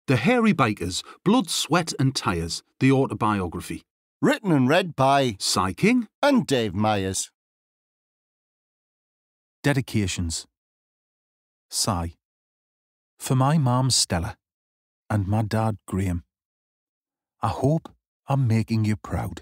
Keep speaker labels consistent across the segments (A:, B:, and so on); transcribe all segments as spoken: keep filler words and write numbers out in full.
A: The Hairy Bikers, Blood, Sweat and Tyres, the Autobiography.
B: Written and read by
A: Cy King
B: and Dave Myers.
C: Dedications. Cy. For my mum Stella and my dad Graham. I hope I'm making you proud.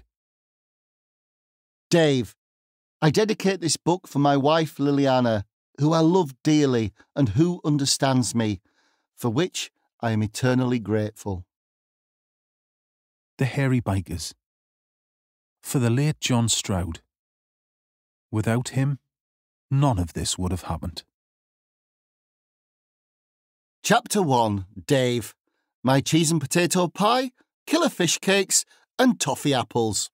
B: Dave. I dedicate this book for my wife Liliana, who I love dearly and who understands me, for which I am eternally grateful.
C: The Hairy Bikers. For the late John Stroud. Without him, none of this would have happened.
B: Chapter one. Dave. My cheese and potato pie, killer fish cakes and toffee apples.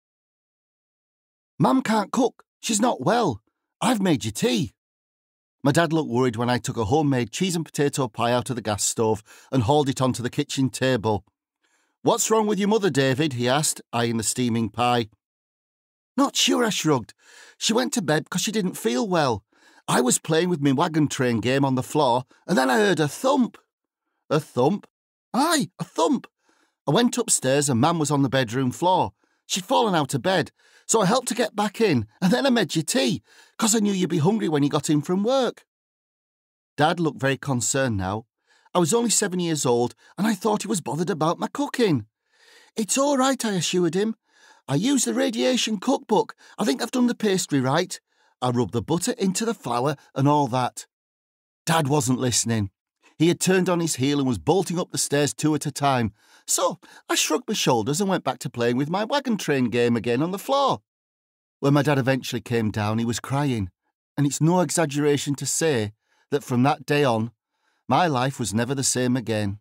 B: Mum can't cook. She's not well. I've made you tea. My dad looked worried when I took a homemade cheese and potato pie out of the gas stove and hauled it onto the kitchen table. "What's wrong with your mother, David?" he asked, eyeing the steaming pie. "Not sure," I shrugged. "She went to bed because she didn't feel well. I was playing with my wagon train game on the floor and then I heard a thump." "A thump?" "Aye, a thump. I went upstairs and Mam was on the bedroom floor. She'd fallen out of bed, so I helped her get back in and then I made you tea, because I knew you'd be hungry when you got in from work." Dad looked very concerned now. I was only seven years old and I thought he was bothered about my cooking. "It's all right," I assured him. "I used the radiation cookbook. I think I've done the pastry right. I rubbed the butter into the flour and all that." Dad wasn't listening. He had turned on his heel and was bolting up the stairs two at a time. So I shrugged my shoulders and went back to playing with my wagon train game again on the floor. When my dad eventually came down, he was crying, and it's no exaggeration to say that from that day on, my life was never the same again.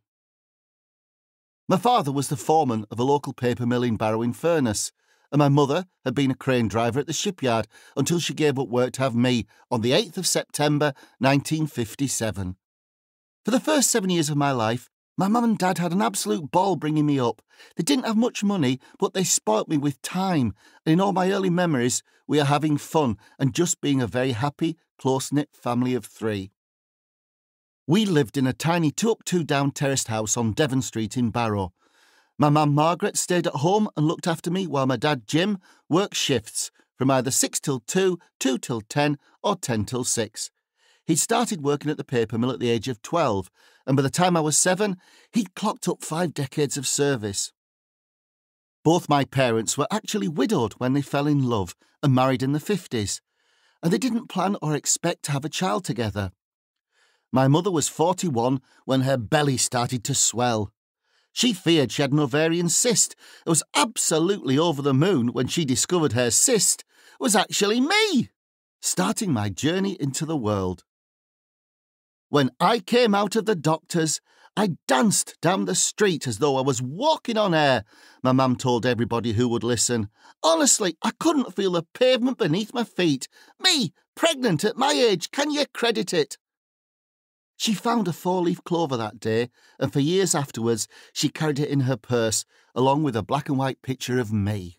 B: My father was the foreman of a local paper mill in Barrow-in-Furness, and my mother had been a crane driver at the shipyard until she gave up work to have me on the eighth of September nineteen fifty-seven. For the first seven years of my life, my mum and dad had an absolute ball bringing me up. They didn't have much money, but they spoilt me with time, and in all my early memories, we are having fun and just being a very happy, close-knit family of three. We lived in a tiny two-up, two-down terraced house on Devon Street in Barrow. My mum Margaret stayed at home and looked after me while my dad Jim worked shifts from either six till two, two till ten, or ten till six. He'd started working at the paper mill at the age of twelve, and by the time I was seven, he'd clocked up five decades of service. Both my parents were actually widowed when they fell in love and married in the fifties, and they didn't plan or expect to have a child together. My mother was forty-one when her belly started to swell. She feared she had an ovarian cyst and was absolutely over the moon when she discovered her cyst was actually me, starting my journey into the world. When I came out of the doctor's, I danced down the street as though I was walking on air, my mum told everybody who would listen. Honestly, I couldn't feel the pavement beneath my feet. Me, pregnant at my age, can you credit it? She found a four-leaf clover that day, and for years afterwards she carried it in her purse, along with a black and white picture of me.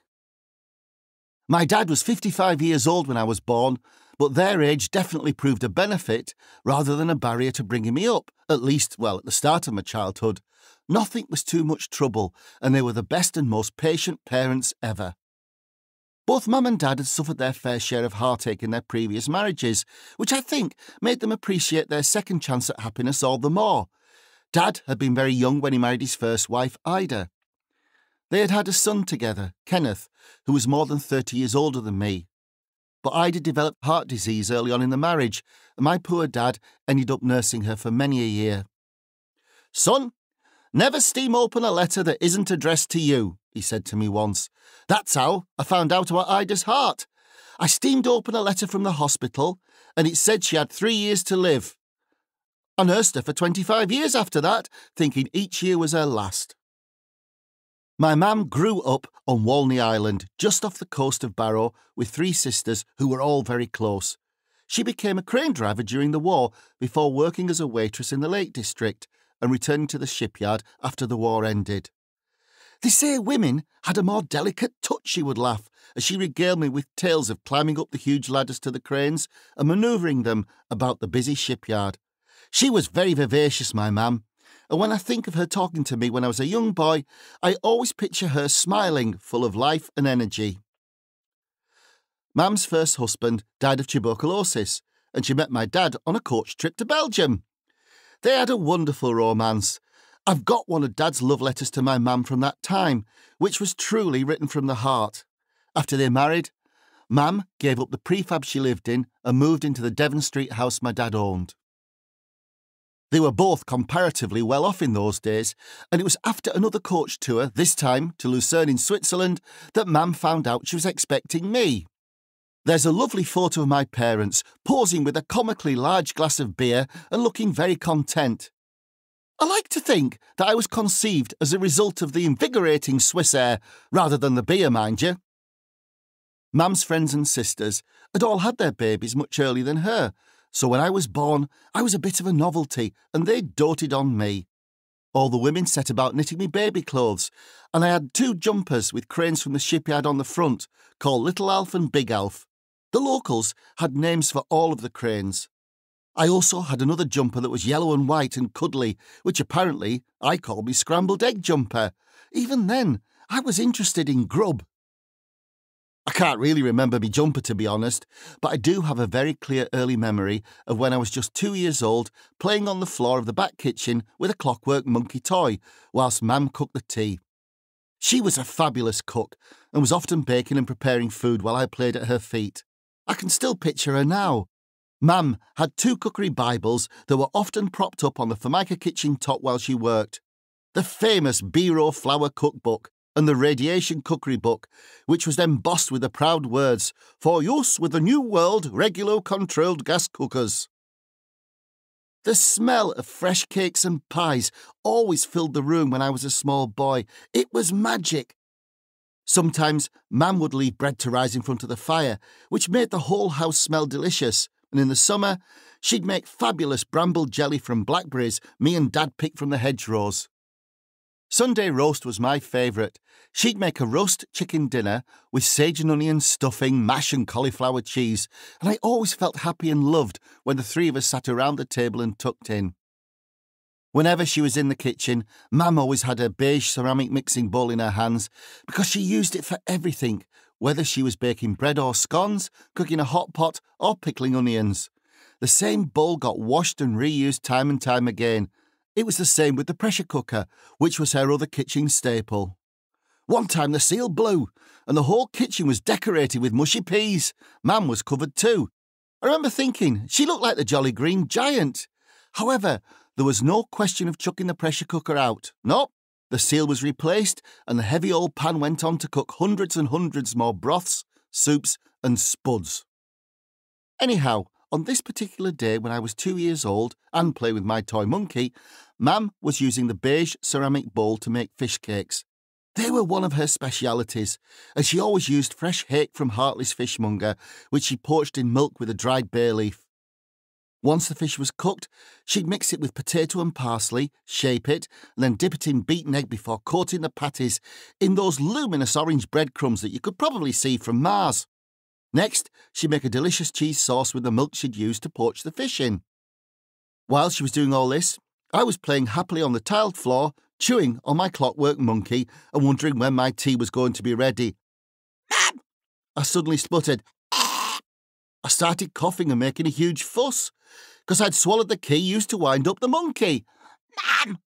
B: My dad was fifty-five years old when I was born, but their age definitely proved a benefit rather than a barrier to bringing me up, at least, well, at the start of my childhood. Nothing was too much trouble, and they were the best and most patient parents ever. Both Mum and Dad had suffered their fair share of heartache in their previous marriages, which I think made them appreciate their second chance at happiness all the more. Dad had been very young when he married his first wife, Ida. They had had a son together, Kenneth, who was more than thirty years older than me. But Ida developed heart disease early on in the marriage, and my poor dad ended up nursing her for many a year. "Son, never steam open a letter that isn't addressed to you," he said to me once. "That's how I found out about Ida's heart. I steamed open a letter from the hospital, and it said she had three years to live. I nursed her for twenty-five years after that, thinking each year was her last." My mam grew up on Walney Island, just off the coast of Barrow, with three sisters who were all very close. She became a crane driver during the war before working as a waitress in the Lake District and returning to the shipyard after the war ended. "They say women had a more delicate touch," she would laugh, as she regaled me with tales of climbing up the huge ladders to the cranes and manoeuvring them about the busy shipyard. She was very vivacious, my mam, and when I think of her talking to me when I was a young boy, I always picture her smiling, full of life and energy. Mum's first husband died of tuberculosis, and she met my dad on a coach trip to Belgium. They had a wonderful romance. I've got one of Dad's love letters to my mum from that time, which was truly written from the heart. After they married, Mum gave up the prefab she lived in and moved into the Devon Street house my dad owned. They were both comparatively well off in those days, and it was after another coach tour, this time to Lucerne in Switzerland, that Mum found out she was expecting me. There's a lovely photo of my parents posing with a comically large glass of beer and looking very content. I like to think that I was conceived as a result of the invigorating Swiss air rather than the beer, mind you. Mum's friends and sisters had all had their babies much earlier than her, so when I was born, I was a bit of a novelty, and they doted on me. All the women set about knitting me baby clothes, and I had two jumpers with cranes from the shipyard on the front, called Little Alf and Big Alf. The locals had names for all of the cranes. I also had another jumper that was yellow and white and cuddly, which apparently I called me scrambled egg jumper. Even then, I was interested in grub. I can't really remember me jumper, to be honest, but I do have a very clear early memory of when I was just two years old, playing on the floor of the back kitchen with a clockwork monkey toy, whilst Mam cooked the tea. She was a fabulous cook, and was often baking and preparing food while I played at her feet. I can still picture her now. Mam had two cookery Bibles that were often propped up on the Formica kitchen top while she worked. The famous Biro Flour cookbook and the Radiation cookery book, which was embossed with the proud words, "For use with the New World regular-controlled gas cookers." The smell of fresh cakes and pies always filled the room when I was a small boy. It was magic. Sometimes Mam would leave bread to rise in front of the fire, which made the whole house smell delicious. And in the summer, she'd make fabulous bramble jelly from blackberries me and Dad picked from the hedgerows. Sunday roast was my favourite. She'd make a roast chicken dinner with sage and onion stuffing, mash and cauliflower cheese, and I always felt happy and loved when the three of us sat around the table and tucked in. Whenever she was in the kitchen, Mam always had a beige ceramic mixing bowl in her hands because she used it for everything, whether she was baking bread or scones, cooking a hot pot, or pickling onions. The same bowl got washed and reused time and time again. It was the same with the pressure cooker, which was her other kitchen staple. One time the seal blew, and the whole kitchen was decorated with mushy peas. Mam was covered too. I remember thinking she looked like the Jolly Green Giant. However, there was no question of chucking the pressure cooker out. No. The seal was replaced, and the heavy old pan went on to cook hundreds and hundreds more broths, soups, and spuds. Anyhow, on this particular day when I was two years old and playing with my toy monkey, Mam was using the beige ceramic bowl to make fish cakes. They were one of her specialities, and she always used fresh hake from Hartley's fishmonger, which she poached in milk with a dried bay leaf. Once the fish was cooked, she'd mix it with potato and parsley, shape it, and then dip it in beaten egg before coating the patties in those luminous orange breadcrumbs that you could probably see from Mars. Next, she'd make a delicious cheese sauce with the milk she'd used to poach the fish in. While she was doing all this, I was playing happily on the tiled floor, chewing on my clockwork monkey and wondering when my tea was going to be ready. Mam! I suddenly sputtered. I started coughing and making a huge fuss, because I'd swallowed the key used to wind up the monkey. Mam!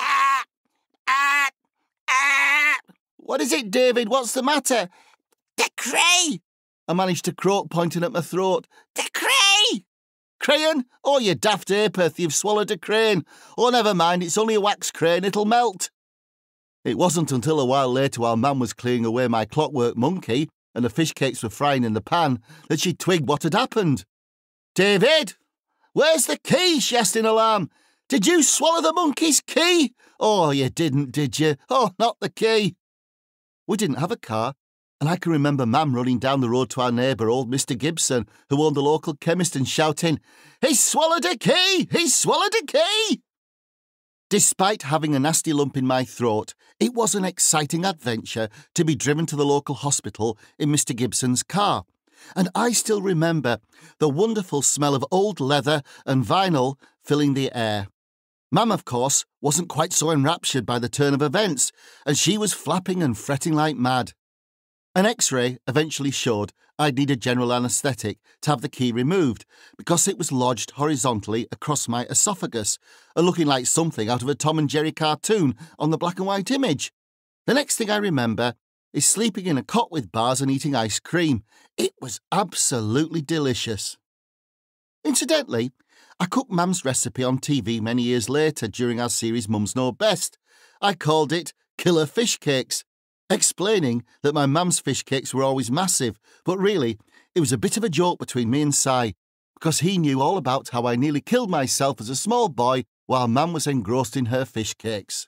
B: What is it, David? What's the matter? The cray! I managed to croak, pointing at my throat. The cray! Crayon? Oh, you daft apeth, you've swallowed a crane. Oh, never mind, it's only a wax crane, it'll melt. It wasn't until a while later, while Mam was clearing away my clockwork monkey and the fish cakes were frying in the pan, that she twigged what had happened. David! Where's the key? She asked in alarm. Did you swallow the monkey's key? Oh, you didn't, did you? Oh, not the key. We didn't have a car, and I can remember Mam running down the road to our neighbour, old Mister Gibson, who owned the local chemist, and shouting, "He's swallowed a key! He's swallowed a key!" Despite having a nasty lump in my throat, it was an exciting adventure to be driven to the local hospital in Mister Gibson's car, and I still remember the wonderful smell of old leather and vinyl filling the air. Mum, of course, wasn't quite so enraptured by the turn of events, and she was flapping and fretting like mad. An X-ray eventually showed I'd need a general anaesthetic to have the key removed because it was lodged horizontally across my esophagus and looking like something out of a Tom and Jerry cartoon on the black and white image. The next thing I remember is sleeping in a cot with bars and eating ice cream. It was absolutely delicious. Incidentally, I cooked Mum's recipe on T V many years later during our series Mums Know Best. I called it Killer Fish Cakes, explaining that my mum's fish cakes were always massive, but really, it was a bit of a joke between me and Si, because he knew all about how I nearly killed myself as a small boy while Mum was engrossed in her fish cakes.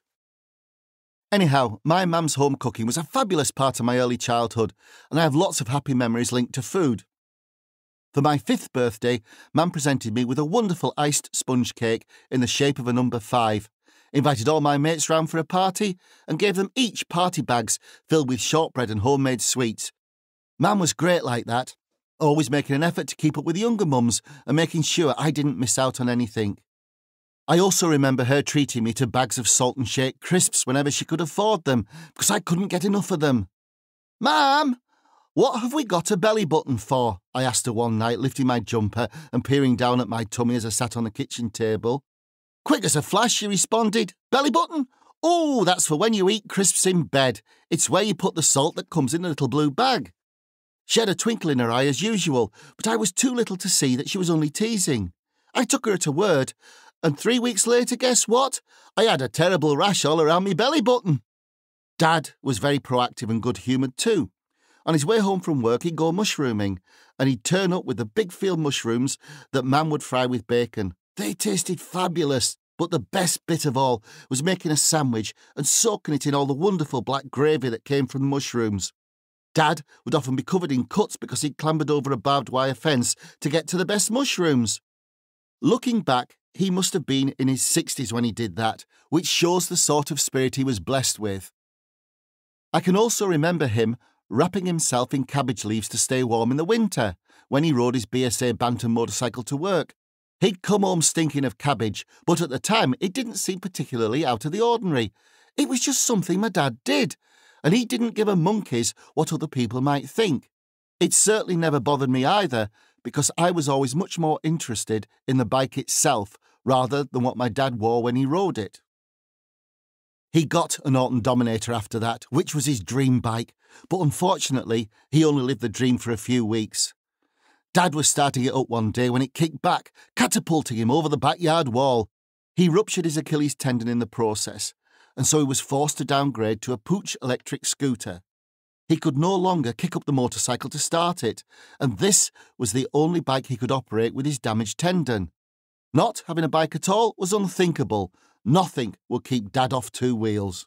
B: Anyhow, my mum's home cooking was a fabulous part of my early childhood, and I have lots of happy memories linked to food. For my fifth birthday, Mum presented me with a wonderful iced sponge cake in the shape of a number five, invited all my mates round for a party, and gave them each party bags filled with shortbread and homemade sweets. Mum was great like that, always making an effort to keep up with younger mums and making sure I didn't miss out on anything. I also remember her treating me to bags of salt and shake crisps whenever she could afford them, because I couldn't get enough of them. "Mum, what have we got a belly button for?" I asked her one night, lifting my jumper and peering down at my tummy as I sat on the kitchen table. Quick as a flash, she responded, "Belly button? Oh, that's for when you eat crisps in bed. It's where you put the salt that comes in a little blue bag." She had a twinkle in her eye as usual, but I was too little to see that she was only teasing. I took her at her word, and three weeks later, guess what? I had a terrible rash all around me belly button. Dad was very proactive and good-humoured too. On his way home from work, he'd go mushrooming, and he'd turn up with the big field mushrooms that Mum would fry with bacon. They tasted fabulous, but the best bit of all was making a sandwich and soaking it in all the wonderful black gravy that came from the mushrooms. Dad would often be covered in cuts because he'd clambered over a barbed wire fence to get to the best mushrooms. Looking back, he must have been in his sixties when he did that, which shows the sort of spirit he was blessed with. I can also remember him wrapping himself in cabbage leaves to stay warm in the winter when he rode his B S A Bantam motorcycle to work. He'd come home stinking of cabbage, but at the time it didn't seem particularly out of the ordinary. It was just something my dad did, and he didn't give a monkey's what other people might think. It certainly never bothered me either, because I was always much more interested in the bike itself rather than what my dad wore when he rode it. He got an Norton Dominator after that, which was his dream bike, but unfortunately he only lived the dream for a few weeks. Dad was starting it up one day when it kicked back, catapulting him over the backyard wall. He ruptured his Achilles tendon in the process, and so he was forced to downgrade to a Pooch electric scooter. He could no longer kick up the motorcycle to start it, and this was the only bike he could operate with his damaged tendon. Not having a bike at all was unthinkable. Nothing would keep Dad off two wheels.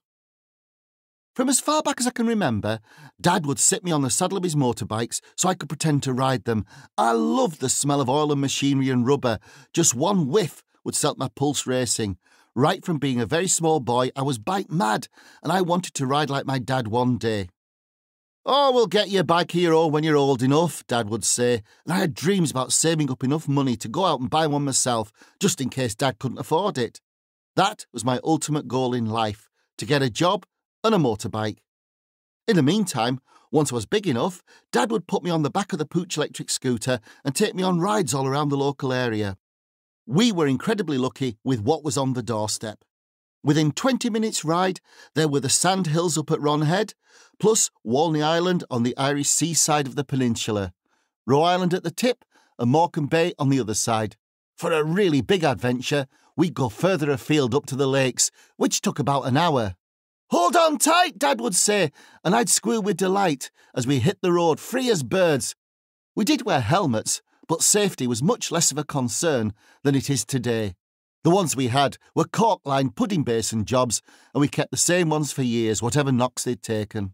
B: From as far back as I can remember, Dad would sit me on the saddle of his motorbikes so I could pretend to ride them. I loved the smell of oil and machinery and rubber. Just one whiff would set my pulse racing. Right from being a very small boy, I was bike mad, and I wanted to ride like my dad one day. "Oh, we'll get you a bike of your own when you're old enough," Dad would say, and I had dreams about saving up enough money to go out and buy one myself, just in case Dad couldn't afford it. That was my ultimate goal in life, to get a job and a motorbike. In the meantime, once I was big enough, Dad would put me on the back of the Pooch electric scooter and take me on rides all around the local area. We were incredibly lucky with what was on the doorstep. Within twenty minutes' ride, there were the sand hills up at Ronhead, plus Walney Island on the Irish seaside of the peninsula, Roe Island at the tip, and Morecambe Bay on the other side. For a really big adventure, we'd go further afield up to the lakes, which took about an hour. "Hold on tight," Dad would say, and I'd squeal with delight as we hit the road free as birds. We did wear helmets, but safety was much less of a concern than it is today. The ones we had were cork-lined pudding basin jobs, and we kept the same ones for years, whatever knocks they'd taken.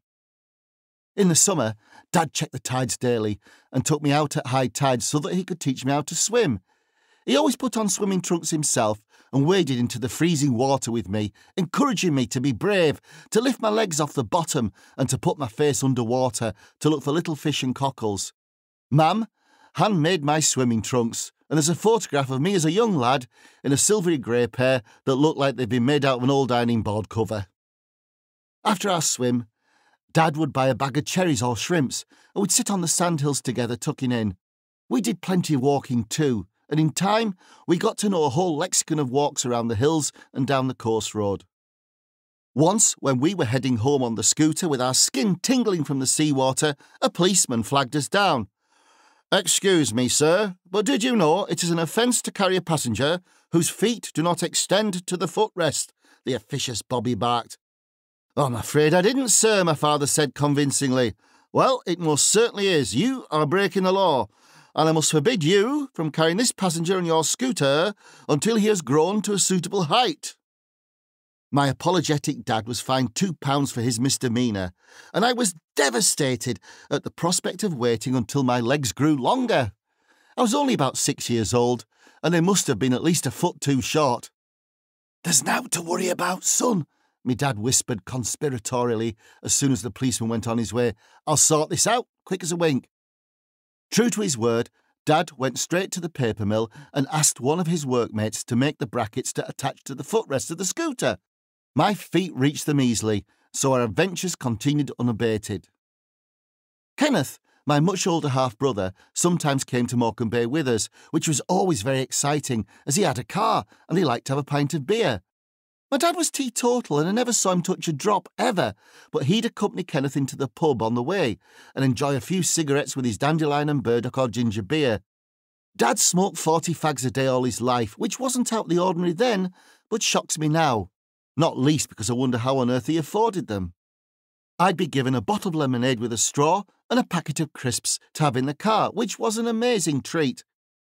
B: In the summer, Dad checked the tides daily and took me out at high tide so that he could teach me how to swim. He always put on swimming trunks himself and waded into the freezing water with me, encouraging me to be brave, to lift my legs off the bottom and to put my face under water to look for little fish and cockles. Mum hand-made my swimming trunks, and there's a photograph of me as a young lad in a silvery grey pair that looked like they'd been made out of an old ironing board cover. After our swim, Dad would buy a bag of cherries or shrimps, and we'd sit on the sandhills together tucking in. We did plenty of walking too, and in time we got to know a whole lexicon of walks around the hills and down the coast road. Once, when we were heading home on the scooter with our skin tingling from the seawater, a policeman flagged us down. "Excuse me, sir, but did you know it is an offence to carry a passenger whose feet do not extend to the footrest?" the officious Bobby barked. "Oh, I'm afraid I didn't, sir," my father said convincingly. "Well, it most certainly is. You are breaking the law, and I must forbid you from carrying this passenger on your scooter until he has grown to a suitable height." My apologetic dad was fined two pounds for his misdemeanour, and I was devastated at the prospect of waiting until my legs grew longer. I was only about six years old, and they must have been at least a foot too short. "There's nowt to worry about, son," me dad whispered conspiratorially as soon as the policeman went on his way. "I'll sort this out, quick as a wink." True to his word, Dad went straight to the paper mill and asked one of his workmates to make the brackets to attach to the footrest of the scooter. My feet reached them easily, so our adventures continued unabated. Kenneth, my much older half-brother, sometimes came to Morecambe Bay with us, which was always very exciting, as he had a car and he liked to have a pint of beer. My dad was teetotal and I never saw him touch a drop, ever, but he'd accompany Kenneth into the pub on the way and enjoy a few cigarettes with his dandelion and burdock or ginger beer. Dad smoked forty fags a day all his life, which wasn't out of the ordinary then, but shocks me now, not least because I wonder how on earth he afforded them. I'd be given a bottle of lemonade with a straw and a packet of crisps to have in the car, which was an amazing treat.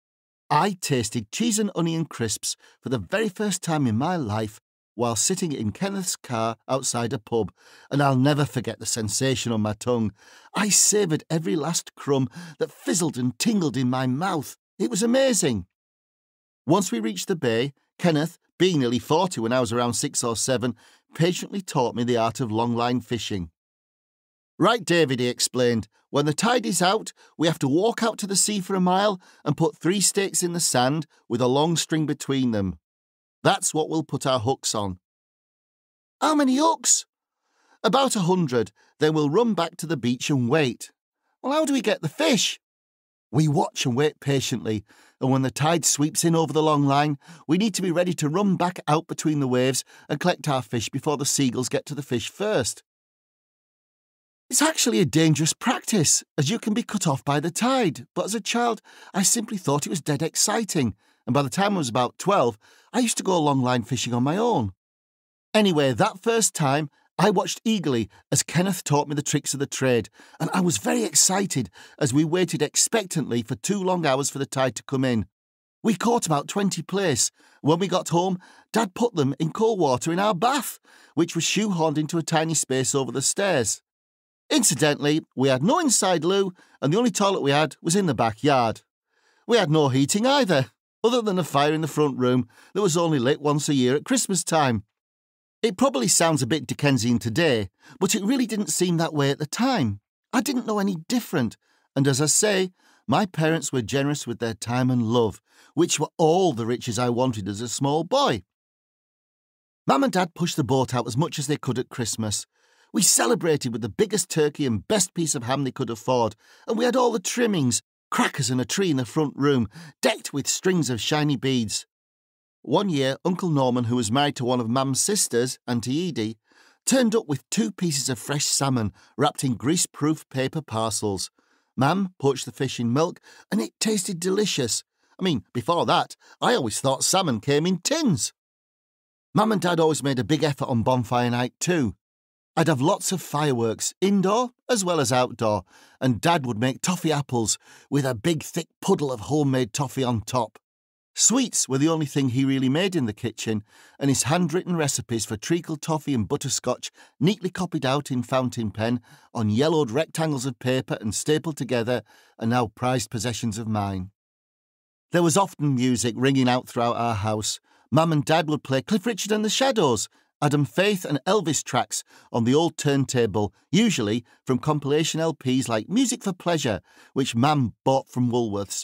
B: I tasted cheese and onion crisps for the very first time in my life while sitting in Kenneth's car outside a pub, and I'll never forget the sensation on my tongue. I savoured every last crumb that fizzled and tingled in my mouth. It was amazing. Once we reached the bay, Kenneth, being nearly forty when I was around six or seven, patiently taught me the art of longline fishing. "Right, David," he explained, "when the tide is out, we have to walk out to the sea for a mile and put three stakes in the sand with a long string between them. That's what we'll put our hooks on." "How many hooks?" "About a hundred. Then we'll run back to the beach and wait." "Well, how do we get the fish?" "We watch and wait patiently, and when the tide sweeps in over the long line, we need to be ready to run back out between the waves and collect our fish before the seagulls get to the fish first." It's actually a dangerous practice, as you can be cut off by the tide, but as a child, I simply thought it was dead exciting, and by the time I was about twelve, I used to go longline fishing on my own. Anyway, that first time, I watched eagerly as Kenneth taught me the tricks of the trade, and I was very excited as we waited expectantly for two long hours for the tide to come in. We caught about twenty plaice. When we got home, Dad put them in cold water in our bath, which was shoehorned into a tiny space over the stairs. Incidentally, we had no inside loo, and the only toilet we had was in the backyard. We had no heating either, other than a fire in the front room that was only lit once a year at Christmas time. It probably sounds a bit Dickensian today, but it really didn't seem that way at the time. I didn't know any different, and as I say, my parents were generous with their time and love, which were all the riches I wanted as a small boy. Mum and Dad pushed the boat out as much as they could at Christmas. We celebrated with the biggest turkey and best piece of ham they could afford, and we had all the trimmings, crackers and a tree in the front room, decked with strings of shiny beads. One year, Uncle Norman, who was married to one of Mum's sisters, Auntie Edie, turned up with two pieces of fresh salmon wrapped in grease-proof paper parcels. Mum poached the fish in milk, and it tasted delicious. I mean, before that, I always thought salmon came in tins. Mum and Dad always made a big effort on bonfire night too. I'd have lots of fireworks, indoor as well as outdoor, and Dad would make toffee apples with a big thick puddle of homemade toffee on top. Sweets were the only thing he really made in the kitchen, and his handwritten recipes for treacle toffee and butterscotch, neatly copied out in fountain pen on yellowed rectangles of paper and stapled together, are now prized possessions of mine. There was often music ringing out throughout our house. Mum and Dad would play Cliff Richard and the Shadows, Adam Faith and Elvis tracks on the old turntable, usually from compilation L Ps like Music for Pleasure, which Mum bought from Woolworths.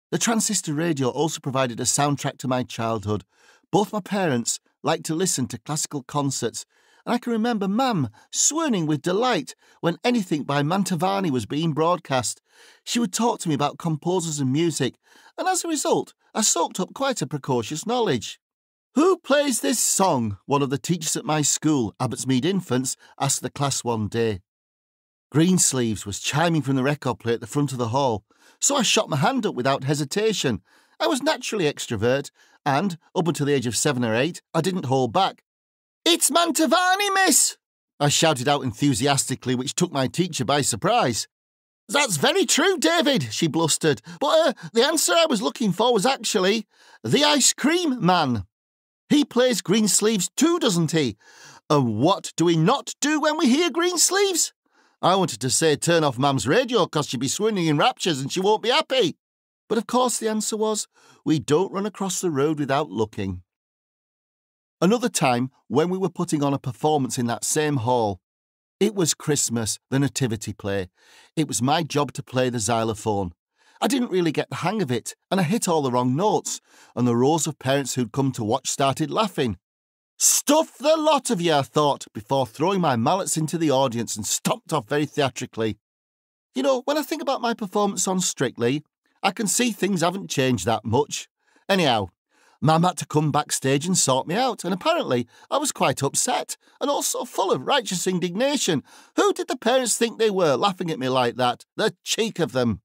B: The transistor radio also provided a soundtrack to my childhood. Both my parents liked to listen to classical concerts, and I can remember Mam swooning with delight when anything by Mantovani was being broadcast. She would talk to me about composers and music, and as a result, I soaked up quite a precocious knowledge. "Who plays this song?" one of the teachers at my school, Abbotsmead Infants, asked the class one day. Greensleeves was chiming from the record player at the front of the hall, so I shot my hand up without hesitation. I was naturally extrovert, and, up until the age of seven or eight, I didn't hold back. "It's Mantovani, miss!" I shouted out enthusiastically, which took my teacher by surprise. "That's very true, David," she blustered, "but uh, the answer I was looking for was actually the Ice Cream Man. He plays Greensleeves too, doesn't he? And what do we not do when we hear Greensleeves?" I wanted to say turn off Mum's radio because she'd be swooning in raptures and she won't be happy. But of course the answer was, we don't run across the road without looking. Another time, when we were putting on a performance in that same hall, it was Christmas, the nativity play. It was my job to play the xylophone. I didn't really get the hang of it, and I hit all the wrong notes, and the rows of parents who'd come to watch started laughing. "Stuff the lot of you," I thought, before throwing my mallets into the audience and stomped off very theatrically. You know, when I think about my performance on Strictly, I can see things haven't changed that much. Anyhow, Mum had to come backstage and sort me out, and apparently I was quite upset and also full of righteous indignation. Who did the parents think they were, laughing at me like that? The cheek of them!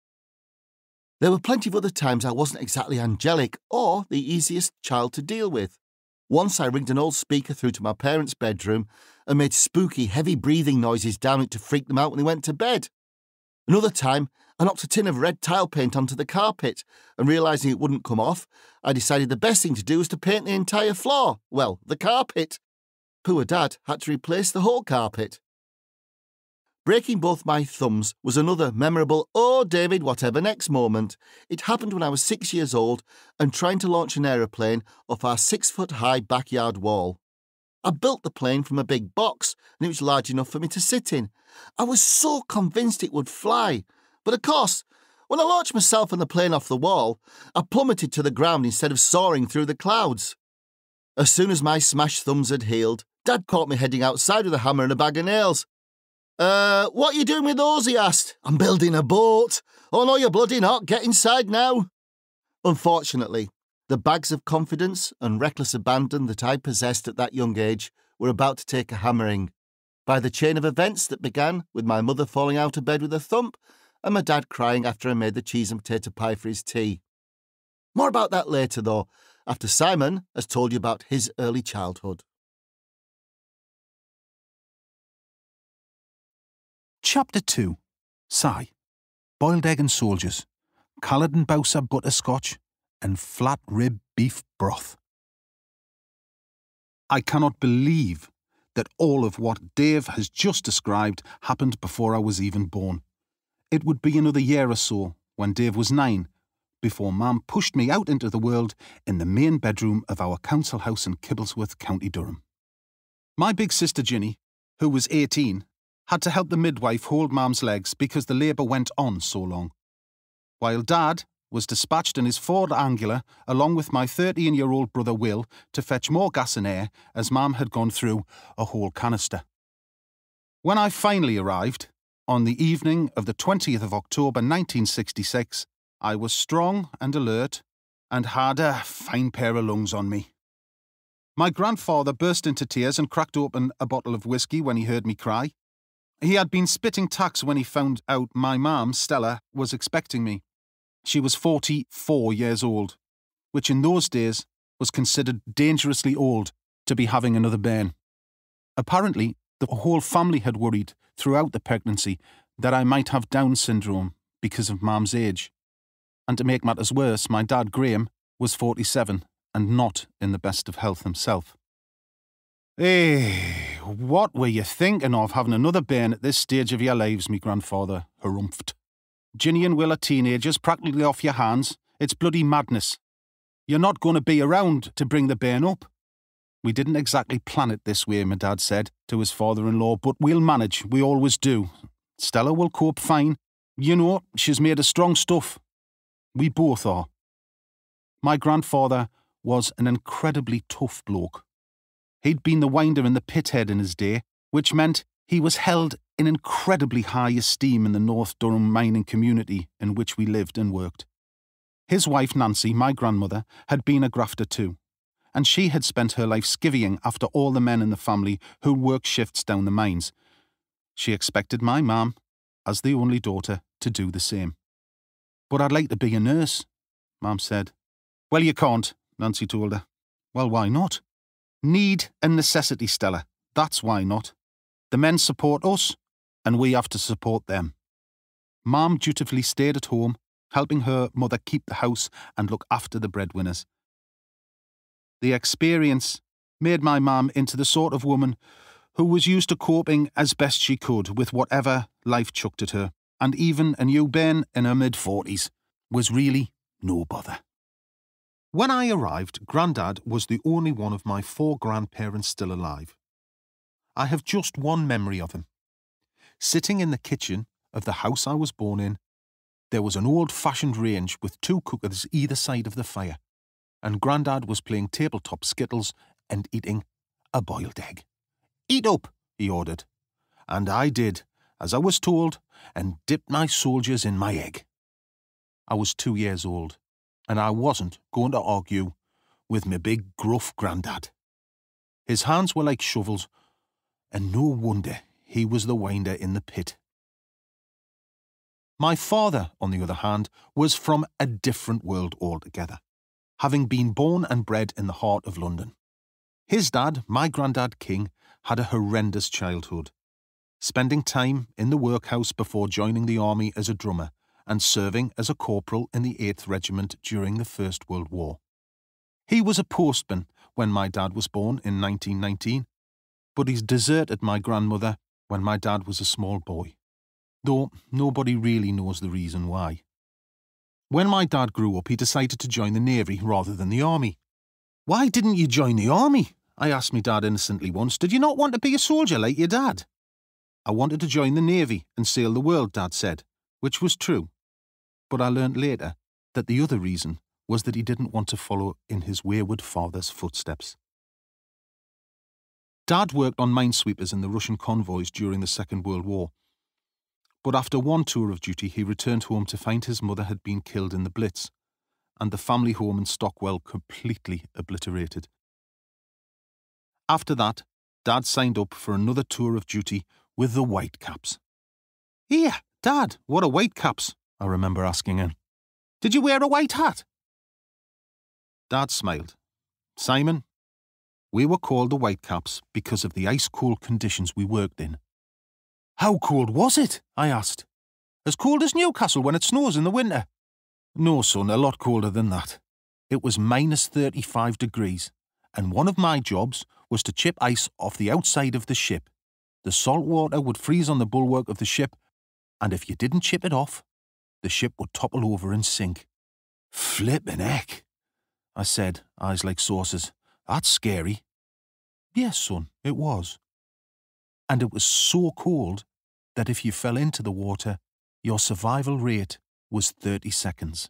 B: There were plenty of other times I wasn't exactly angelic or the easiest child to deal with. Once I rigged an old speaker through to my parents' bedroom and made spooky, heavy breathing noises down it to freak them out when they went to bed. Another time, I knocked a tin of red tile paint onto the carpet, and realising it wouldn't come off, I decided the best thing to do was to paint the entire floor. Well, the carpet. Poor Dad had to replace the whole carpet. Breaking both my thumbs was another memorable "oh, David, whatever next" moment. It happened when I was six years old and trying to launch an aeroplane off our six-foot-high backyard wall. I built the plane from a big box, and it was large enough for me to sit in. I was so convinced it would fly. But of course, when I launched myself and the plane off the wall, I plummeted to the ground instead of soaring through the clouds. As soon as my smashed thumbs had healed, Dad caught me heading outside with a hammer and a bag of nails. Uh, what are you doing with those?" he asked. "I'm building a boat." "Oh no, you're bloody not. Get inside now." Unfortunately, the bags of confidence and reckless abandon that I possessed at that young age were about to take a hammering by the chain of events that began with my mother falling out of bed with a thump and my dad crying after I made the cheese and potato pie for his tea. More about that later, though, after Simon has told you about his early childhood.
C: Chapter two. Sigh. Boiled egg and soldiers. Collared and Bowser butterscotch. And flat rib beef broth. I cannot believe that all of what Dave has just described happened before I was even born. It would be another year or so, when Dave was nine, before Mum pushed me out into the world in the main bedroom of our council house in Kibblesworth, County Durham. My big sister Ginny, who was eighteen, had to help the midwife hold Mum's legs because the labour went on so long, while Dad was dispatched in his Ford Angular along with my thirteen-year-old brother Will to fetch more gas and air as Mum had gone through a whole canister. When I finally arrived, on the evening of the twentieth of October nineteen sixty-six, I was strong and alert and had a fine pair of lungs on me. My grandfather burst into tears and cracked open a bottle of whiskey when he heard me cry. He had been spitting tacks when he found out my mum, Stella, was expecting me. She was forty-four years old, which in those days was considered dangerously old to be having another bairn. Apparently, the whole family had worried throughout the pregnancy that I might have Down syndrome because of Mum's age. And to make matters worse, my dad, Graham, was forty-seven and not in the best of health himself. "Eh, what were you thinking of having another bairn at this stage of your lives?" me grandfather harumphed. "Ginny and Will are teenagers, practically off your hands. It's bloody madness. You're not going to be around to bring the bairn up." "We didn't exactly plan it this way," my dad said to his father-in-law, "but we'll manage, we always do. Stella will cope fine. You know, she's made of strong stuff." We both are. My grandfather was an incredibly tough bloke. He'd been the winder and the pithead in his day, which meant he was held in incredibly high esteem in the North Durham mining community in which we lived and worked. His wife Nancy, my grandmother, had been a grafter too, and she had spent her life skivvying after all the men in the family who worked shifts down the mines. She expected my mum, as the only daughter, to do the same. "But I'd like to be a nurse," Mum said. "Well, you can't," Nancy told her. "Well, why not?" "Need and necessity, Stella. That's why not. The men support us, and we have to support them." Mum dutifully stayed at home, helping her mother keep the house and look after the breadwinners. The experience made my mum into the sort of woman who was used to coping as best she could with whatever life chucked at her, and even a new Ben in her mid-forties was really no bother. When I arrived, Grandad was the only one of my four grandparents still alive. I have just one memory of him. Sitting in the kitchen of the house I was born in, there was an old-fashioned range with two cookers either side of the fire, and Grandad was playing tabletop skittles and eating a boiled egg. "Eat up," he ordered, and I did, as I was told, and dipped my soldiers in my egg. I was two years old, and I wasn't going to argue with my big gruff Grandad. His hands were like shovels, and no wonder he was the winder in the pit. My father, on the other hand, was from a different world altogether, having been born and bred in the heart of London. His dad, my Grandad King, had a horrendous childhood, spending time in the workhouse before joining the army as a drummer and serving as a corporal in the eighth Regiment during the First World War. He was a postman when my dad was born in nineteen nineteen, but he's deserted my grandmother when my dad was a small boy, though nobody really knows the reason why. When my dad grew up, he decided to join the Navy rather than the Army. "Why didn't you join the Army?" I asked my dad innocently once. "Did you not want to be a soldier like your dad?" "I wanted to join the Navy and sail the world," Dad said, which was true. But I learnt later that the other reason was that he didn't want to follow in his wayward father's footsteps. Dad worked on minesweepers in the Russian convoys during the Second World War. But after one tour of duty, he returned home to find his mother had been killed in the Blitz, and the family home in Stockwell completely obliterated. After that, Dad signed up for another tour of duty with the Whitecaps. "Here, Dad, what are Whitecaps?" I remember asking him. "Did you wear a white hat?" Dad smiled. "Simon, we were called the Whitecaps because of the ice-cold conditions we worked in." "How cold was it?" I asked. "As cold as Newcastle when it snows in the winter?" "No, son, a lot colder than that. It was minus thirty-five degrees, and one of my jobs was to chip ice off the outside of the ship. The salt water would freeze on the bulwark of the ship, and if you didn't chip it off, the ship would topple over and sink." "Flippin' heck," I said, eyes like saucers. "That's scary." "Yes, son, it was. And it was so cold that if you fell into the water, your survival rate was thirty seconds.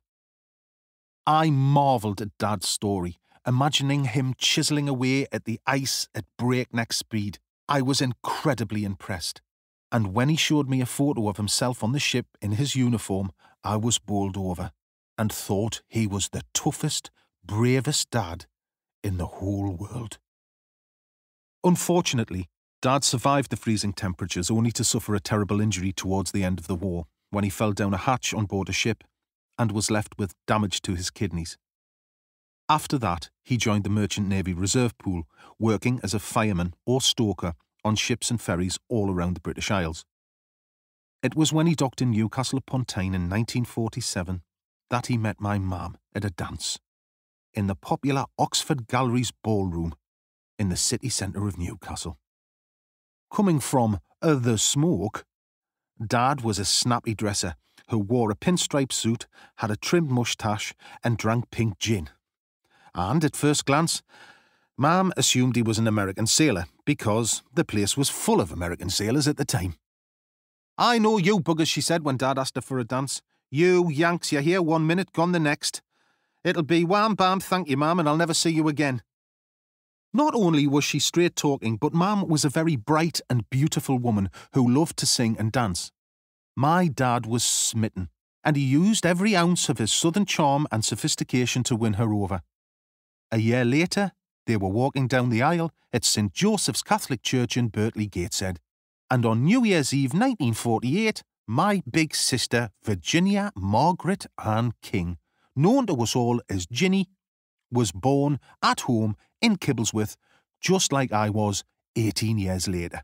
C: I marvelled at Dad's story, imagining him chiselling away at the ice at breakneck speed. I was incredibly impressed, and when he showed me a photo of himself on the ship in his uniform, I was bowled over and thought he was the toughest, bravest dad in the whole world. Unfortunately, Dad survived the freezing temperatures only to suffer a terrible injury towards the end of the war when he fell down a hatch on board a ship and was left with damage to his kidneys. After that, he joined the Merchant Navy Reserve Pool, working as a fireman or stoker on ships and ferries all around the British Isles. It was when he docked in Newcastle upon Tyne in nineteen forty-seven that he met my mum at a dance in the popular Oxford Galleries ballroom in the city centre of Newcastle. Coming from uh, the smoke, Dad was a snappy dresser who wore a pinstripe suit, had a trimmed moustache and drank pink gin. And at first glance, Mum assumed he was an American sailor because the place was full of American sailors at the time. "I know you buggers," she said when Dad asked her for a dance. You Yanks, you're here one minute, gone the next. It'll be wham bam, thank you, ma'am, and I'll never see you again. Not only was she straight talking, but Mum was a very bright and beautiful woman who loved to sing and dance. My dad was smitten, and he used every ounce of his southern charm and sophistication to win her over. A year later, they were walking down the aisle at Saint Joseph's Catholic Church in Birtley, Gateshead, and on New Year's Eve nineteen forty-eight, my big sister, Virginia Margaret Ann King, known to us all as Ginny, was born at home in Kibblesworth, just like I was eighteen years later.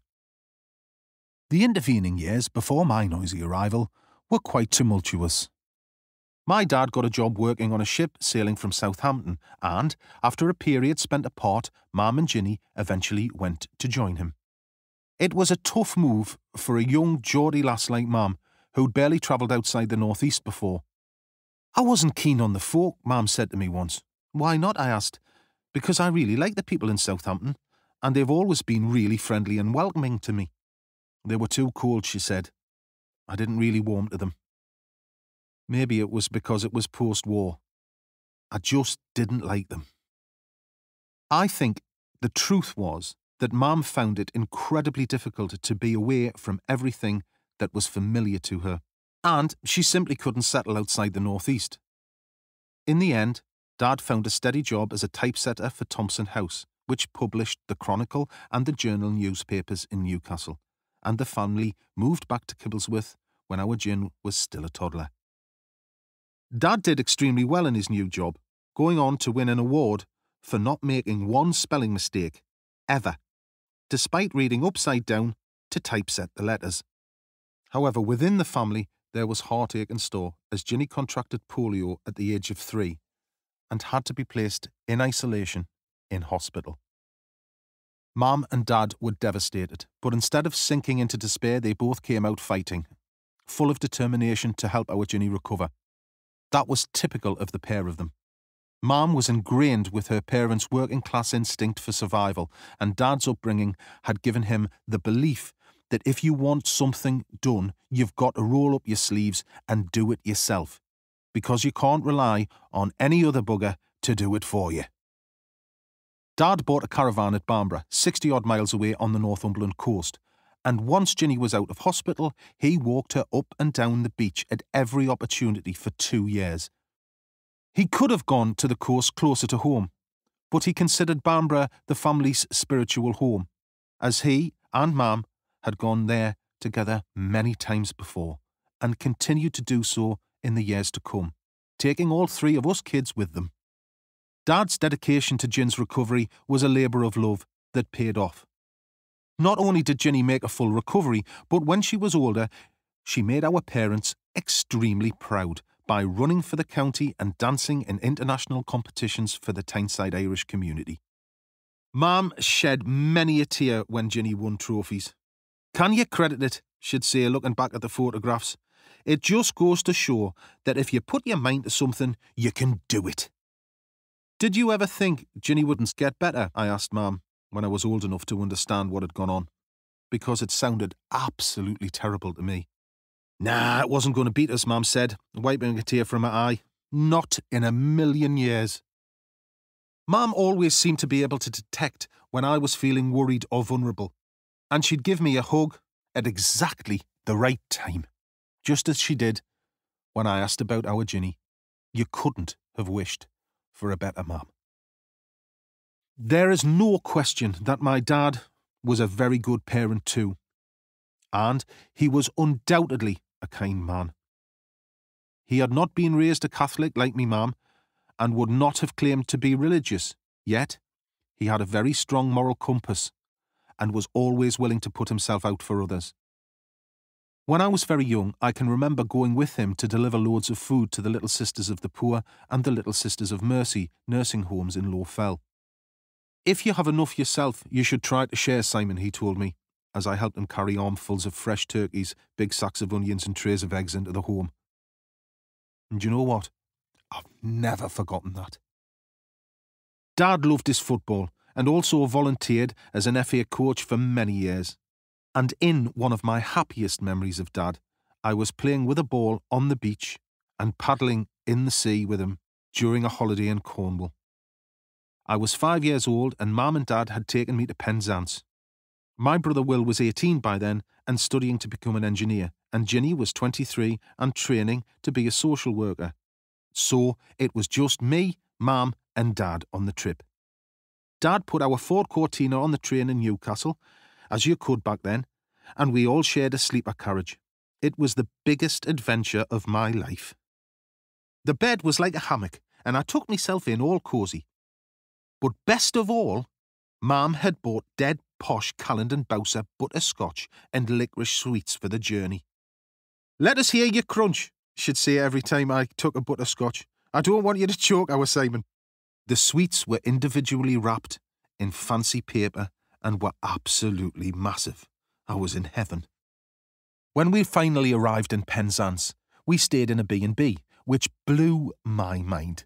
C: The intervening years before my noisy arrival were quite tumultuous. My dad got a job working on a ship sailing from Southampton, and, after a period spent apart, Mum and Ginny eventually went to join him. It was a tough move for a young Geordie lass like Mum, who'd barely travelled outside the northeast before. I wasn't keen on the folk, Mum said to me once. Why not, I asked. Because I really like the people in Southampton, and they've always been really friendly and welcoming to me. They were too cold, she said. I didn't really warm to them. Maybe it was because it was post-war. I just didn't like them. I think the truth was that Mum found it incredibly difficult to be away from everything that was familiar to her, and she simply couldn't settle outside the northeast. In the end, Dad found a steady job as a typesetter for Thompson House, which published the Chronicle and the Journal newspapers in Newcastle, and the family moved back to Kibblesworth when our Gin was still a toddler. Dad did extremely well in his new job, going on to win an award for not making one spelling mistake, ever, despite reading upside down to typeset the letters. However, within the family, there was heartache in store as Ginny contracted polio at the age of three and had to be placed in isolation in hospital. Mum and Dad were devastated, but instead of sinking into despair, they both came out fighting, full of determination to help our Ginny recover. That was typical of the pair of them. Mum was ingrained with her parents' working-class instinct for survival, and Dad's upbringing had given him the belief that if you want something done, you've got to roll up your sleeves and do it yourself, because you can't rely on any other bugger to do it for you. Dad bought a caravan at Bamborough, sixty-odd miles away on the Northumberland coast, and once Ginny was out of hospital, he walked her up and down the beach at every opportunity for two years. He could have gone to the coast closer to home, but he considered Bamborough the family's spiritual home, as he and Mum had gone there together many times before, and continued to do so in the years to come, taking all three of us kids with them. Dad's dedication to Gin's recovery was a labour of love that paid off. Not only did Ginny make a full recovery, but when she was older, she made our parents extremely proud by running for the county and dancing in international competitions for the Tyneside Irish community. Mum shed many a tear when Ginny won trophies. Can you credit it, she'd say, looking back at the photographs. It just goes to show that if you put your mind to something, you can do it. Did you ever think Ginny wouldn't get better? I asked Mum when I was old enough to understand what had gone on, because it sounded absolutely terrible to me. Nah, it wasn't going to beat us, Mum said, wiping a tear from her eye. Not in a million years. Mum always seemed to be able to detect when I was feeling worried or vulnerable, and she'd give me a hug at exactly the right time, just as she did when I asked about our Ginny. You couldn't have wished for a better mum. There is no question that my dad was a very good parent too, and he was undoubtedly a kind man. He had not been raised a Catholic like me mum, and would not have claimed to be religious, yet he had a very strong moral compass and was always willing to put himself out for others. When I was very young, I can remember going with him to deliver loads of food to the Little Sisters of the Poor and the Little Sisters of Mercy nursing homes in Low Fell. If you have enough yourself, you should try to share, Simon, he told me, as I helped him carry armfuls of fresh turkeys, big sacks of onions and trays of eggs into the home. And you know what? I've never forgotten that. Dad loved his football and also volunteered as an F A coach for many years. And in one of my happiest memories of Dad, I was playing with a ball on the beach and paddling in the sea with him during a holiday in Cornwall. I was five years old and Mum and Dad had taken me to Penzance. My brother Will was eighteen by then and studying to become an engineer, and Ginny was twenty-three and training to be a social worker. So it was just me, Mum and Dad on the trip. Dad put our Ford Cortina on the train in Newcastle, as you could back then, and we all shared a sleeper carriage. It was the biggest adventure of my life. The bed was like a hammock, and I tucked myself in all cosy. But best of all, Mum had bought dead posh Calland and Bowser butterscotch and licorice sweets for the journey. "Let us hear you crunch," she'd say every time I took a butterscotch. "I don't want you to choke our Simon." The sweets were individually wrapped in fancy paper and were absolutely massive. I was in heaven. When we finally arrived in Penzance, we stayed in a B and B, which blew my mind.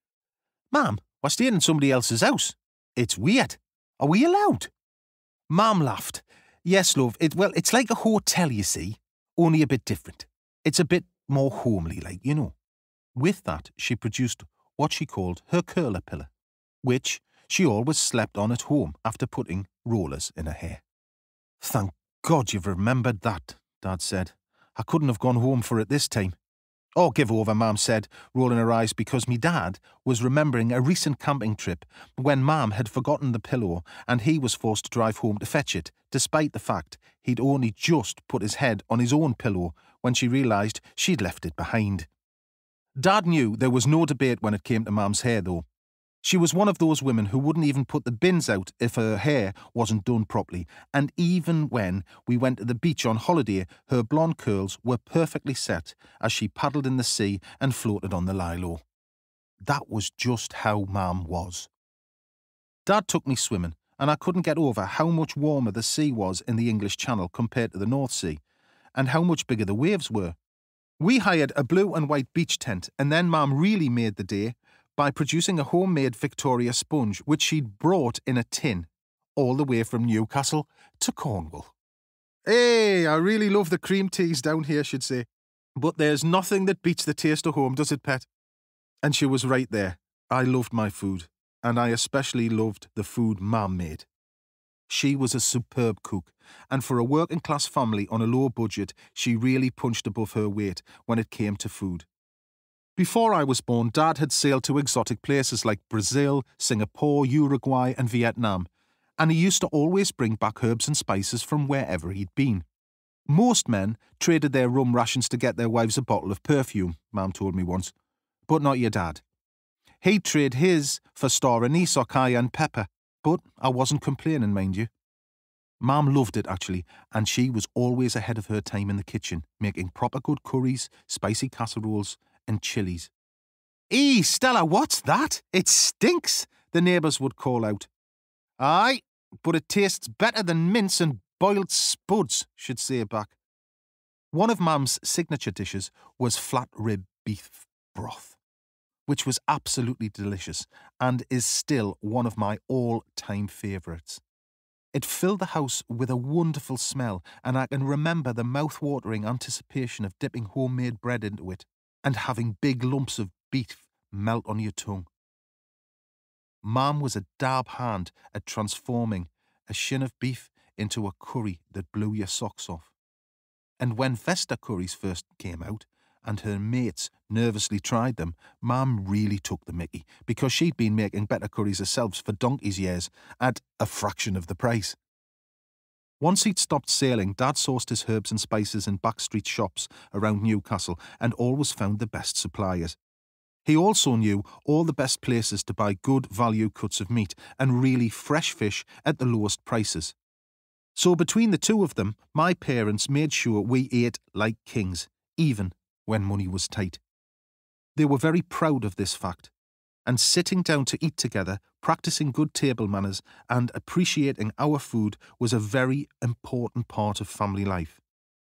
C: "Mum, we're staying in somebody else's house. It's weird. Are we allowed?" Mum laughed. "Yes, love. It, well, it's like a hotel, you see, only a bit different. It's a bit more homely, like, you know." With that, she produced what she called her curler pillow, which she always slept on at home after putting rollers in her hair. "Thank God you've remembered that," Dad said. "I couldn't have gone home for it this time." "Oh, give over," Mum said, rolling her eyes, because me dad was remembering a recent camping trip when Mum had forgotten the pillow and he was forced to drive home to fetch it, despite the fact he'd only just put his head on his own pillow when she realised she'd left it behind. Dad knew there was no debate when it came to Mum's hair, though. She was one of those women who wouldn't even put the bins out if her hair wasn't done properly, and even when we went to the beach on holiday, her blonde curls were perfectly set as she paddled in the sea and floated on the lilo. That was just how Mum was. Dad took me swimming, and I couldn't get over how much warmer the sea was in the English Channel compared to the North Sea, and how much bigger the waves were. We hired a blue and white beach tent, and then Mum really made the day by producing a homemade Victoria sponge which she'd brought in a tin, all the way from Newcastle to Cornwall. "Hey, I really love the cream teas down here," she'd say. "But there's nothing that beats the taste of home, does it, pet?" And she was right there. I loved my food, and I especially loved the food Mum made. She was a superb cook, and for a working-class family on a low budget, she really punched above her weight when it came to food. Before I was born, Dad had sailed to exotic places like Brazil, Singapore, Uruguay and Vietnam, and he used to always bring back herbs and spices from wherever he'd been. Most men traded their rum rations to get their wives a bottle of perfume, Mum told me once, but not your dad. He'd trade his for star anise or cayenne pepper, but I wasn't complaining, mind you. Mum loved it, actually, and she was always ahead of her time in the kitchen, making proper good curries, spicy casseroles and chilies. "Ee, Stella, what's that? It stinks," the neighbours would call out. "Aye, but it tastes better than mince and boiled spuds," she'd say back. One of Mum's signature dishes was flat rib beef broth, which was absolutely delicious and is still one of my all-time favourites. It filled the house with a wonderful smell, and I can remember the mouth-watering anticipation of dipping homemade bread into it and having big lumps of beef melt on your tongue. Mum was a dab hand at transforming a shin of beef into a curry that blew your socks off. And when Vesta curries first came out, and her mates nervously tried them, Mum really took the mickey, because she'd been making better curries herself for donkey's years at a fraction of the price. Once he'd stopped sailing, Dad sourced his herbs and spices in backstreet shops around Newcastle and always found the best suppliers. He also knew all the best places to buy good value cuts of meat and really fresh fish at the lowest prices. So between the two of them, my parents made sure we ate like kings, even when money was tight. They were very proud of this fact, and sitting down to eat together, practicing good table manners and appreciating our food was a very important part of family life.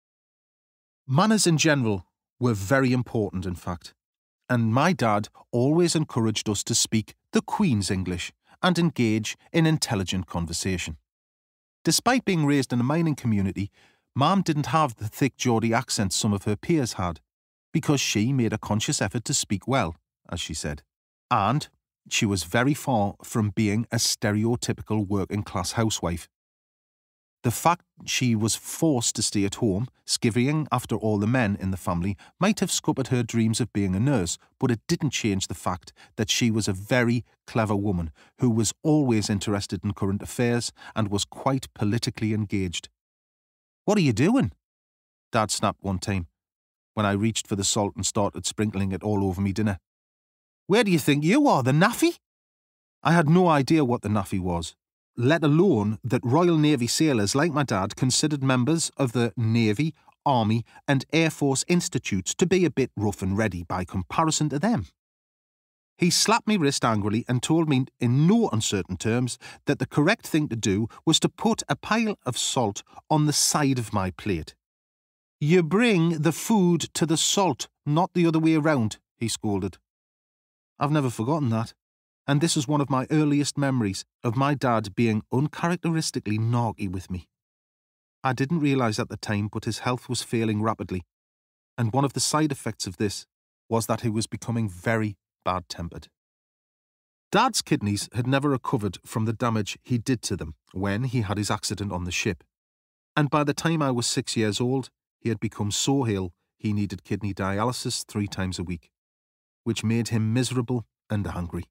C: Manners in general were very important, in fact, and my dad always encouraged us to speak the Queen's English and engage in intelligent conversation. Despite being raised in a mining community, Mum didn't have the thick Geordie accent some of her peers had. because she made a conscious effort to speak well, as she said, and she was very far from being a stereotypical working-class housewife. The fact she was forced to stay at home, skivvying after all the men in the family, might have scuppered her dreams of being a nurse, but it didn't change the fact that she was a very clever woman who was always interested in current affairs and was quite politically engaged. "What are you doing?" Dad snapped one time, when I reached for the salt and started sprinkling it all over me dinner. "Where do you think you are, the naffy?" I had no idea what the naffy was, let alone that Royal Navy sailors like my dad considered members of the Navy, Army and Air Force institutes to be a bit rough and ready by comparison to them. He slapped me wrist angrily and told me in no uncertain terms that the correct thing to do was to put a pile of salt on the side of my plate. "You bring the food to the salt, not the other way around," he scolded. I've never forgotten that, and this is one of my earliest memories of my dad being uncharacteristically narky with me. I didn't realise at the time, but his health was failing rapidly, and one of the side effects of this was that he was becoming very bad-tempered. Dad's kidneys had never recovered from the damage he did to them when he had his accident on the ship, and by the time I was six years old, he had become so ill he needed kidney dialysis three times a week, which made him miserable and angry.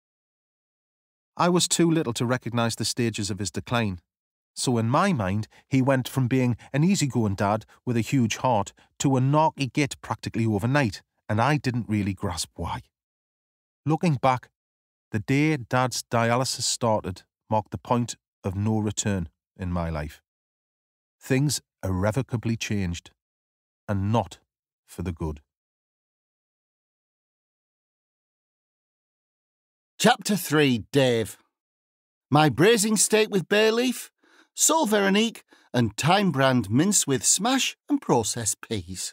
C: I was too little to recognise the stages of his decline, so in my mind he went from being an easygoing dad with a huge heart to a narky git practically overnight, and I didn't really grasp why. Looking back, the day Dad's dialysis started marked the point of no return in my life. Things irrevocably changed, and not for the good.
B: Chapter three, Dave. My braising steak with bay leaf, sole Veronique, and thyme brand mince with smash and processed peas.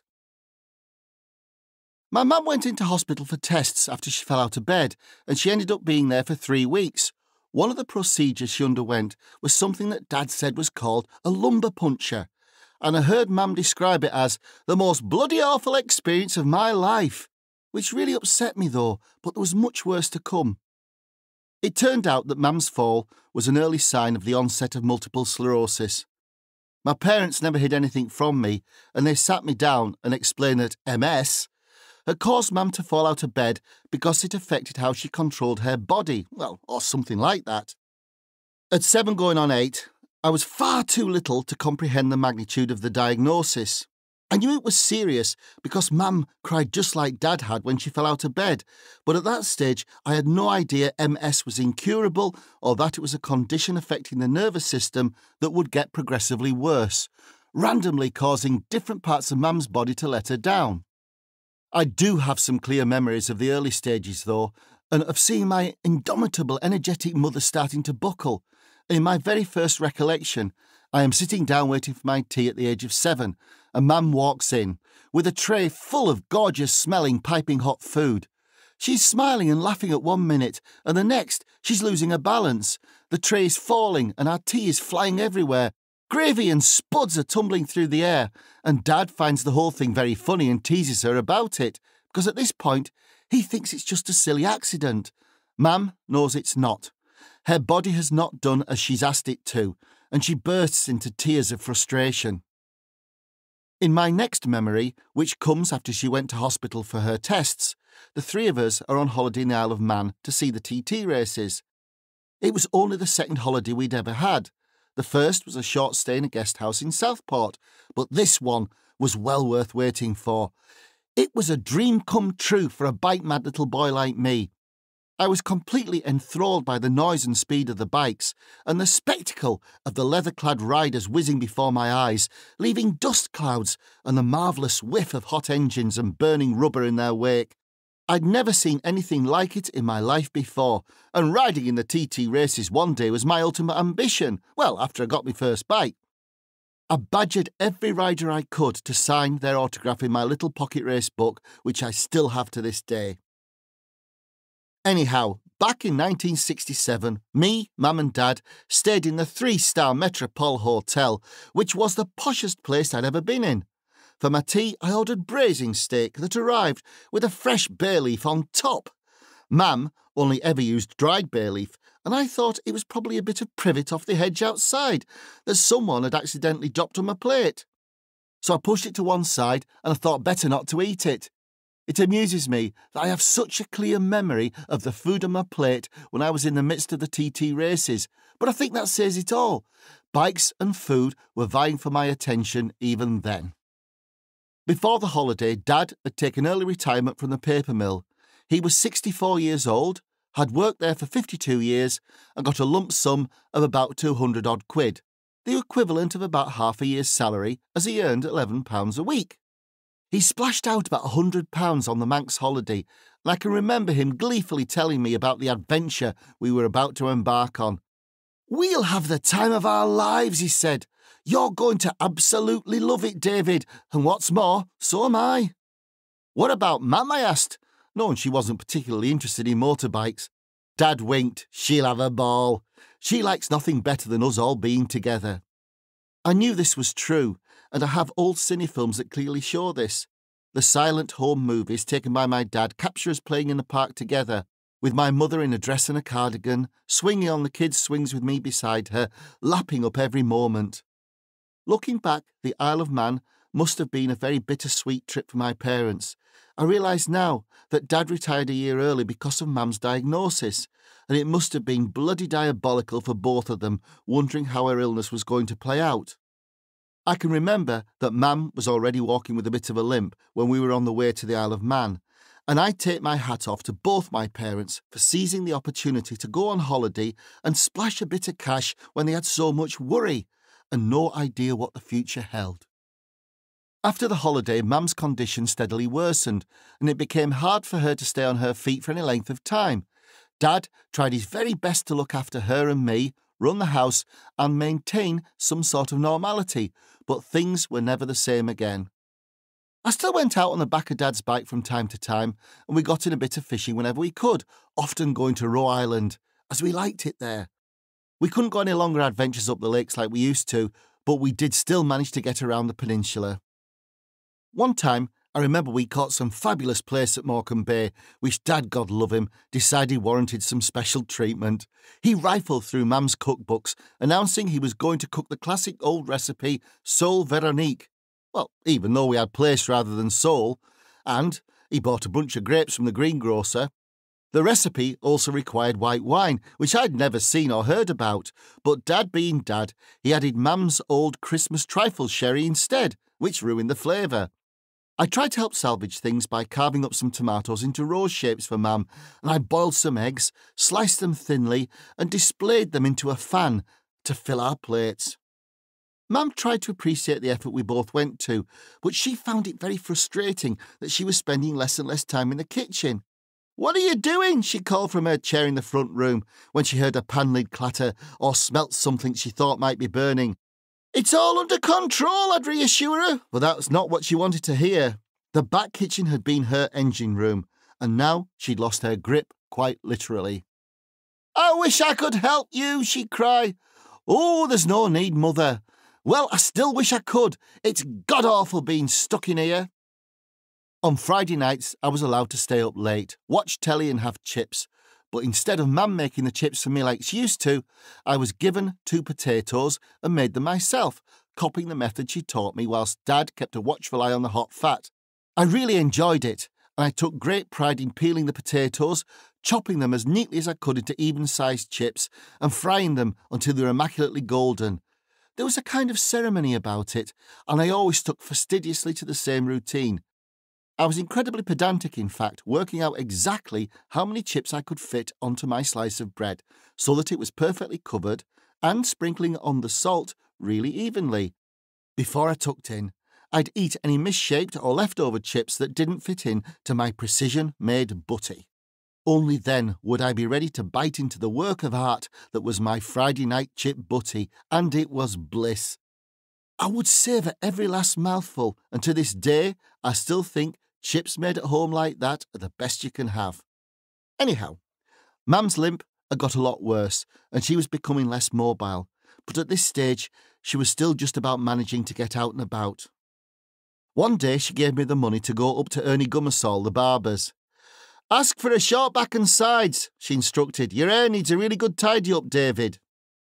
B: My mum went into hospital for tests after she fell out of bed, and she ended up being there for three weeks. One of the procedures she underwent was something that Dad said was called a lumbar puncture, and I heard Mum describe it as the most bloody awful experience of my life, which really upset me though, but there was much worse to come. It turned out that Mum's fall was an early sign of the onset of multiple sclerosis. My parents never hid anything from me, and they sat me down and explained that M S had caused Mum to fall out of bed because it affected how she controlled her body, well, or something like that. At seven going on eight, I was far too little to comprehend the magnitude of the diagnosis. I knew it was serious because Mum cried just like Dad had when she fell out of bed, but at that stage I had no idea M S was incurable or that it was a condition affecting the nervous system that would get progressively worse, randomly causing different parts of Mum's body to let her down. I do have some clear memories of the early stages though, and of seeing my indomitable, energetic mother starting to buckle. In my very first recollection, I am sitting down waiting for my tea at the age of seven, and Mum walks in, with a tray full of gorgeous-smelling, piping-hot food. She's smiling and laughing at one minute, and the next, she's losing her balance. The tray is falling, and our tea is flying everywhere. Gravy and spuds are tumbling through the air, and Dad finds the whole thing very funny and teases her about it, because at this point, he thinks it's just a silly accident. Mum knows it's not. Her body has not done as she's asked it to, and she bursts into tears of frustration. In my next memory, which comes after she went to hospital for her tests, the three of us are on holiday in the Isle of Man to see the T T races. It was only the second holiday we'd ever had. The first was a short stay in a guest house in Southport, but this one was well worth waiting for. It was a dream come true for a bike-mad little boy like me. I was completely enthralled by the noise and speed of the bikes, and the spectacle of the leather-clad riders whizzing before my eyes, leaving dust clouds and the marvellous whiff of hot engines and burning rubber in their wake. I'd never seen anything like it in my life before, and riding in the T T races one day was my ultimate ambition, well, after I got my first bike. I badgered every rider I could to sign their autograph in my little pocket race book, which I still have to this day. Anyhow, back in nineteen sixty-seven, me, Mum and Dad stayed in the three-star Metropole Hotel, which was the poshest place I'd ever been in. For my tea, I ordered braising steak that arrived with a fresh bay leaf on top. Mam only ever used dried bay leaf, and I thought it was probably a bit of privet off the hedge outside that someone had accidentally dropped on my plate. So I pushed it to one side and I thought better not to eat it. It amuses me that I have such a clear memory of the food on my plate when I was in the midst of the T T races, but I think that says it all. Bikes and food were vying for my attention even then. Before the holiday, Dad had taken early retirement from the paper mill. He was sixty-four years old, had worked there for fifty-two years, and got a lump sum of about two hundred odd quid, the equivalent of about half a year's salary, as he earned eleven pounds a week. He splashed out about one hundred pounds on the Manx holiday, and I can remember him gleefully telling me about the adventure we were about to embark on. "We'll have the time of our lives," he said. "You're going to absolutely love it, David, and what's more, so am I." "What about Mam?" I asked, knowing she wasn't particularly interested in motorbikes. Dad winked. "She'll have a ball. She likes nothing better than us all being together." I knew this was true, and I have old cine films that clearly show this. The silent home movies taken by my dad capture us playing in the park together, with my mother in a dress and a cardigan, swinging on the kids' swings with me beside her, lapping up every moment. Looking back, the Isle of Man must have been a very bittersweet trip for my parents. I realise now that Dad retired a year early because of Mam's diagnosis, and it must have been bloody diabolical for both of them, wondering how her illness was going to play out. I can remember that Mam was already walking with a bit of a limp when we were on the way to the Isle of Man, and I take my hat off to both my parents for seizing the opportunity to go on holiday and splash a bit of cash when they had so much worry and no idea what the future held. After the holiday, Mam's condition steadily worsened, and it became hard for her to stay on her feet for any length of time. Dad tried his very best to look after her and me, run the house, and maintain some sort of normality, but things were never the same again. I still went out on the back of Dad's bike from time to time, and we got in a bit of fishing whenever we could, often going to Roe Island, as we liked it there. We couldn't go any longer adventures up the lakes like we used to, but we did still manage to get around the peninsula. One time, I remember we caught some fabulous place at Morecambe Bay, which Dad, God love him, decided warranted some special treatment. He rifled through Mam's cookbooks, announcing he was going to cook the classic old recipe Sole Veronique. Well, even though we had place rather than sole, and he bought a bunch of grapes from the greengrocer. The recipe also required white wine, which I'd never seen or heard about, but Dad being Dad, he added Mam's old Christmas trifle sherry instead, which ruined the flavour. I tried to help salvage things by carving up some tomatoes into rose shapes for Mam, and I boiled some eggs, sliced them thinly, and displayed them into a fan to fill our plates. Mam tried to appreciate the effort we both went to, but she found it very frustrating that she was spending less and less time in the kitchen. "What are you doing?" she called from her chair in the front room when she heard a pan lid clatter or smelt something she thought might be burning. "It's all under control," I'd reassure her, but that's not what she wanted to hear. The back kitchen had been her engine room, and now she'd lost her grip, quite literally. "I wish I could help you," she'd cry. "Oh, there's no need, Mother. Well, I still wish I could. It's god-awful being stuck in here." On Friday nights, I was allowed to stay up late, watch telly and have chips, but instead of Mam making the chips for me like she used to, I was given two potatoes and made them myself, copying the method she taught me whilst Dad kept a watchful eye on the hot fat. I really enjoyed it, and I took great pride in peeling the potatoes, chopping them as neatly as I could into even-sized chips, and frying them until they were immaculately golden. There was a kind of ceremony about it, and I always stuck fastidiously to the same routine. I was incredibly pedantic, in fact, working out exactly how many chips I could fit onto my slice of bread, so that it was perfectly covered, and sprinkling on the salt really evenly. Before I tucked in, I'd eat any misshaped or leftover chips that didn't fit in to my precision-made butty. Only then would I be ready to bite into the work of art that was my Friday night chip butty, and it was bliss. I would savour every last mouthful, and to this day I still think chips made at home like that are the best you can have. Anyhow, Mam's limp had got a lot worse, and she was becoming less mobile, but at this stage she was still just about managing to get out and about. One day she gave me the money to go up to Ernie Gummersall, the barber's. "Ask for a short back and sides," she instructed. "Your hair needs a really good tidy-up, David."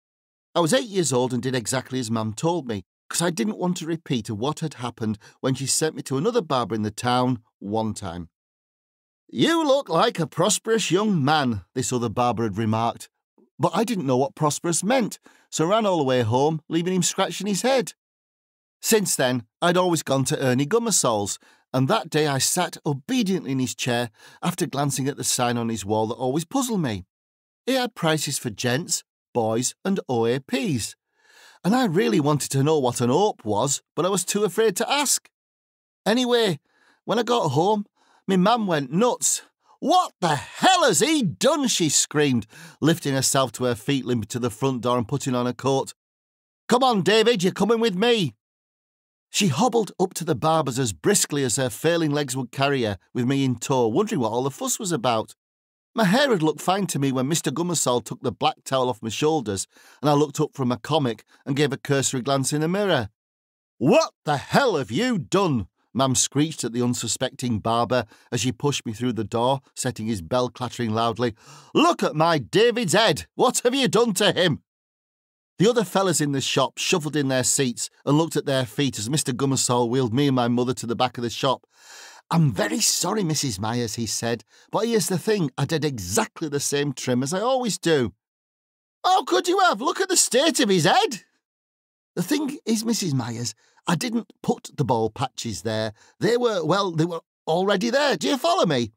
B: I was eight years old and did exactly as Mum told me, because I didn't want a repeat of what had happened when she sent me to another barber in the town one time. "You look like a prosperous young man," this other barber had remarked. But I didn't know what prosperous meant, so ran all the way home, leaving him scratching his head. Since then, I'd always gone to Ernie Gummersall's, and that day I sat obediently in his chair after glancing at the sign on his wall that always puzzled me. It had prices for gents, boys and O A Ps, and I really wanted to know what an O P was, but I was too afraid to ask. Anyway, when I got home, my mum went nuts. "What the hell has he done?" she screamed, lifting herself to her feet, limping to the front door and putting on her coat. "Come on, David, you're coming with me." She hobbled up to the barber's as briskly as her failing legs would carry her, with me in tow, wondering what all the fuss was about. My hair had looked fine to me when Mister Gummersall took the black towel off my shoulders, and I looked up from a comic and gave a cursory glance in the mirror. "What the hell have you done?" Mam screeched at the unsuspecting barber as she pushed me through the door, setting his bell clattering loudly. "Look at my David's head! What have you done to him?" The other fellas in the shop shuffled in their seats and looked at their feet as Mister Gummersall wheeled me and my mother to the back of the shop. "I'm very sorry, Missus Myers," he said, "but here's the thing, I did exactly the same trim as I always do." "How could you have? Look at the state of his head." "The thing is, Missus Myers, I didn't put the bald patches there. They were, well, they were already there. Do you follow me?"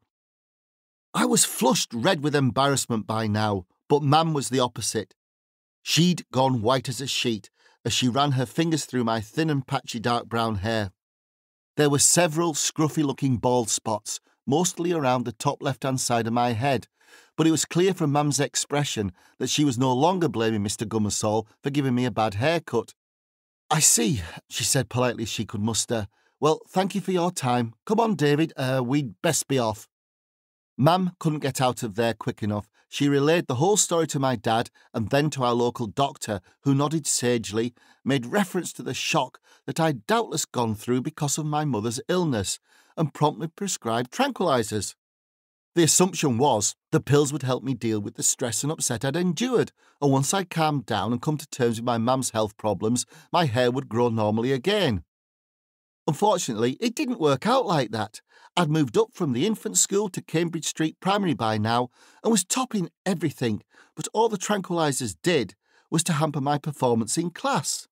B: I was flushed red with embarrassment by now, but Mam was the opposite. She'd gone white as a sheet as she ran her fingers through my thin and patchy dark brown hair. There were several scruffy-looking bald spots, mostly around the top left-hand side of my head, but it was clear from Mam's expression that she was no longer blaming Mister Gummersall for giving me a bad haircut. "I see," she said politely as she could muster. "Well, thank you for your time. Come on, David, uh, we'd best be off." Mam couldn't get out of there quick enough. She relayed the whole story to my dad and then to our local doctor, who nodded sagely, made reference to the shock that I'd doubtless gone through because of my mother's illness, and promptly prescribed tranquilizers. The assumption was the pills would help me deal with the stress and upset I'd endured, and once I calmed down and come to terms with my mum's health problems, my hair would grow normally again. Unfortunately, it didn't work out like that. I'd moved up from the infant school to Cambridge Street Primary by now and was topping everything, but all the tranquilizers did was to hamper my performance in class.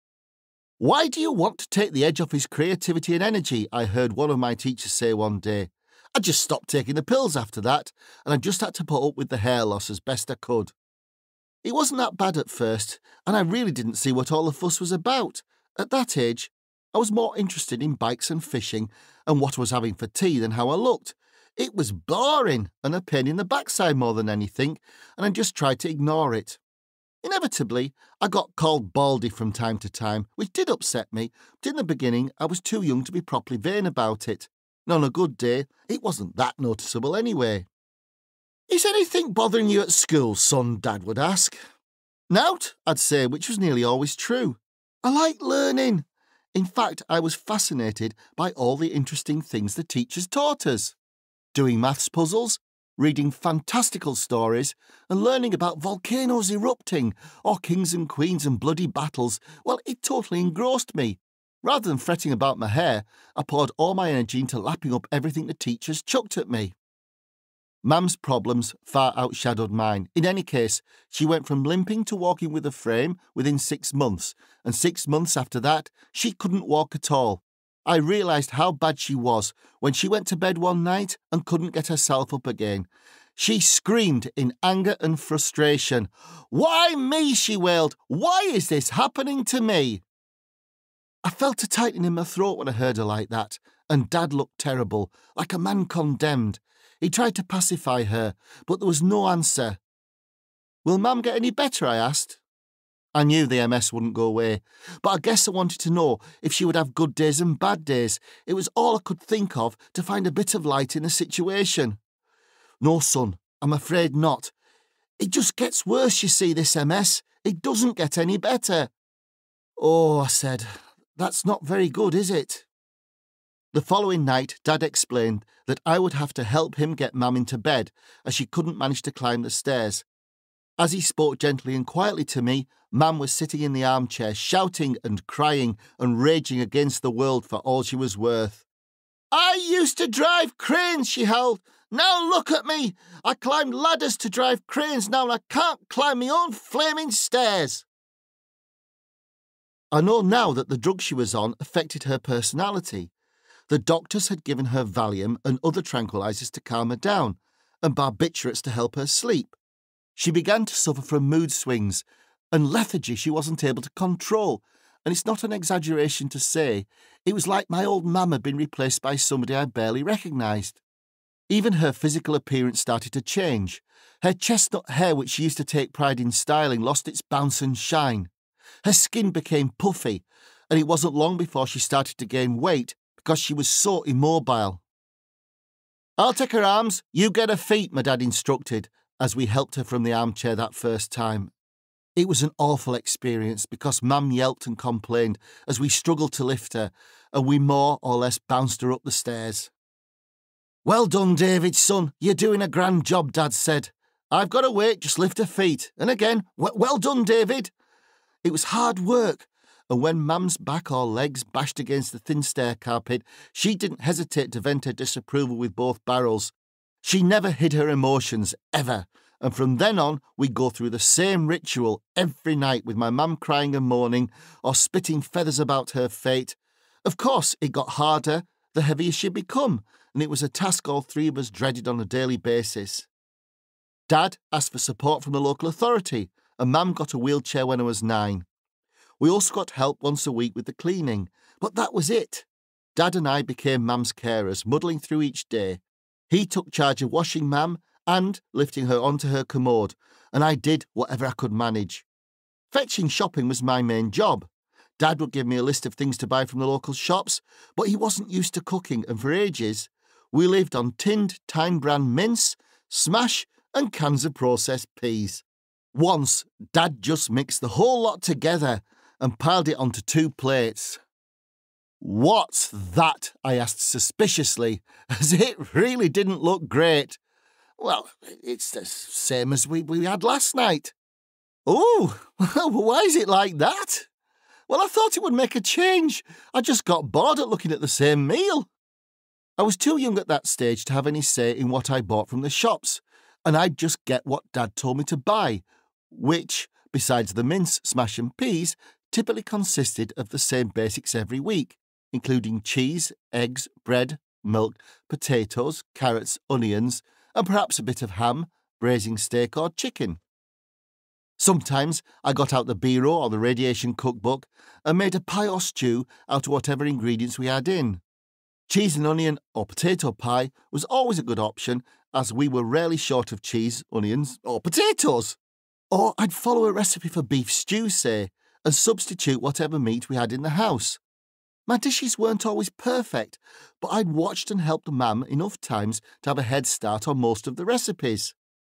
B: "Why do you want to take the edge off his creativity and energy?" I heard one of my teachers say one day. I just stopped taking the pills after that, and I just had to put up with the hair loss as best I could. It wasn't that bad at first, and I really didn't see what all the fuss was about. At that age, I was more interested in bikes and fishing and what I was having for tea than how I looked. It was boring and a pain in the backside more than anything, and I just tried to ignore it. Inevitably, I got called baldy from time to time, which did upset me, but in the beginning I was too young to be properly vain about it. And on a good day, it wasn't that noticeable anyway. "Is anything bothering you at school, son?" Dad would ask. "Nowt," I'd say, which was nearly always true. I like learning. In fact, I was fascinated by all the interesting things the teachers taught us. Doing maths puzzles, reading fantastical stories, and learning about volcanoes erupting, or kings and queens and bloody battles, well, it totally engrossed me. Rather than fretting about my hair, I poured all my energy into lapping up everything the teachers chucked at me. Mam's problems far outshadowed mine. In any case, she went from limping to walking with a frame within six months, and six months after that, she couldn't walk at all. I realised how bad she was when she went to bed one night and couldn't get herself up again. She screamed in anger and frustration. "Why me?" she wailed. "Why is this happening to me?" I felt a tightening in my throat when I heard her like that, and Dad looked terrible, like a man condemned. He tried to pacify her, but there was no answer. "Will Mam get any better?" I asked. I knew the M S wouldn't go away, but I guess I wanted to know if she would have good days and bad days. It was all I could think of to find a bit of light in the situation. "No, son, I'm afraid not. It just gets worse, you see, this M S. It doesn't get any better." "Oh," I said, "that's not very good, is it?" The following night, Dad explained that I would have to help him get Mum into bed, as she couldn't manage to climb the stairs. As he spoke gently and quietly to me, Mum was sitting in the armchair, shouting and crying and raging against the world for all she was worth. "I used to drive cranes," she howled. "Now look at me. I climbed ladders to drive cranes now and I can't climb my own flaming stairs." I know now that the drug she was on affected her personality. The doctors had given her Valium and other tranquilizers to calm her down, and barbiturates to help her sleep. She began to suffer from mood swings and lethargy she wasn't able to control, and it's not an exaggeration to say it was like my old mum had been replaced by somebody I barely recognised. Even her physical appearance started to change. Her chestnut hair, which she used to take pride in styling, lost its bounce and shine. Her skin became puffy, and it wasn't long before she started to gain weight because she was so immobile. "I'll take her arms, you get her feet," my dad instructed, as we helped her from the armchair that first time. It was an awful experience because Mum yelped and complained as we struggled to lift her, and we more or less bounced her up the stairs. "Well done, David, son. You're doing a grand job," Dad said. "I've got to wait, just lift her feet." And again, "Well done, David." It was hard work, and when Mum's back or legs bashed against the thin stair carpet, she didn't hesitate to vent her disapproval with both barrels. She never hid her emotions, ever, and from then on we'd go through the same ritual every night with my mum crying and moaning or spitting feathers about her fate. Of course, it got harder the heavier she'd become, and it was a task all three of us dreaded on a daily basis. Dad asked for support from the local authority, and Mum got a wheelchair when I was nine. We also got help once a week with the cleaning, but that was it. Dad and I became Mum's carers, muddling through each day. He took charge of washing Mum and lifting her onto her commode, and I did whatever I could manage. Fetching shopping was my main job. Dad would give me a list of things to buy from the local shops, but he wasn't used to cooking, and for ages we lived on tinned Tyne brand mince, smash and cans of processed peas. Once, Dad just mixed the whole lot together and piled it onto two plates. "What's that?" I asked suspiciously, as it really didn't look great. "Well, it's the same as we, we had last night." "Oh, why is it like that?" "Well, I thought it would make a change. I just got bored at looking at the same meal." I was too young at that stage to have any say in what I bought from the shops, and I'd just get what Dad told me to buy, which, besides the mince, smash and peas, typically consisted of the same basics every week, including cheese, eggs, bread, milk, potatoes, carrots, onions, and perhaps a bit of ham, braising steak or chicken. Sometimes I got out the Biro or the Radiation cookbook and made a pie or stew out of whatever ingredients we had in. Cheese and onion or potato pie was always a good option, as we were rarely short of cheese, onions, or potatoes. Or I'd follow a recipe for beef stew, say, and substitute whatever meat we had in the house. My dishes weren't always perfect, but I'd watched and helped Mum enough times to have a head start on most of the recipes.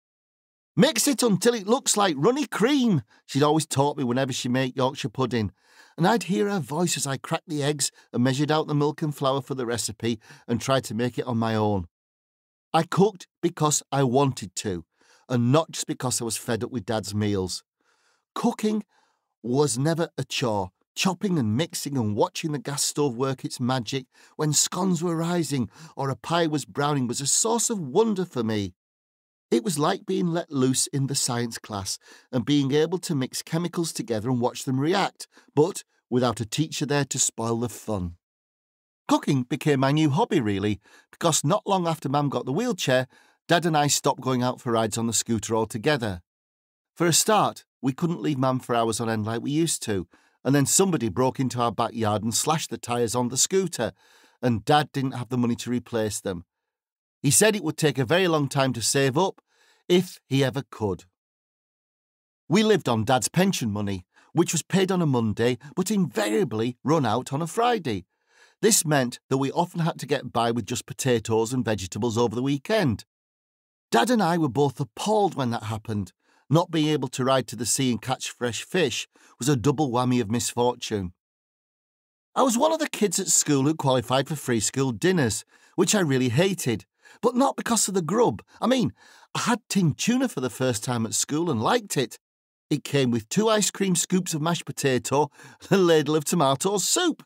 B: "Mix it until it looks like runny cream," she'd always taught me whenever she made Yorkshire pudding, and I'd hear her voice as I cracked the eggs and measured out the milk and flour for the recipe and tried to make it on my own. I cooked because I wanted to, and not just because I was fed up with Dad's meals. Cooking was never a chore. Chopping and mixing and watching the gas stove work its magic when scones were rising or a pie was browning was a source of wonder for me. It was like being let loose in the science class and being able to mix chemicals together and watch them react, but without a teacher there to spoil the fun. Cooking became my new hobby, really, because not long after Mum got the wheelchair, Dad and I stopped going out for rides on the scooter altogether. For a start, we couldn't leave Mum for hours on end like we used to, and then somebody broke into our backyard and slashed the tyres on the scooter, and Dad didn't have the money to replace them. He said it would take a very long time to save up, if he ever could. We lived on Dad's pension money, which was paid on a Monday but invariably run out on a Friday. This meant that we often had to get by with just potatoes and vegetables over the weekend. Dad and I were both appalled when that happened. Not being able to ride to the sea and catch fresh fish was a double whammy of misfortune. I was one of the kids at school who qualified for free school dinners, which I really hated, but not because of the grub. I mean, I had tinned tuna for the first time at school and liked it. It came with two ice cream scoops of mashed potato and a ladle of tomato soup.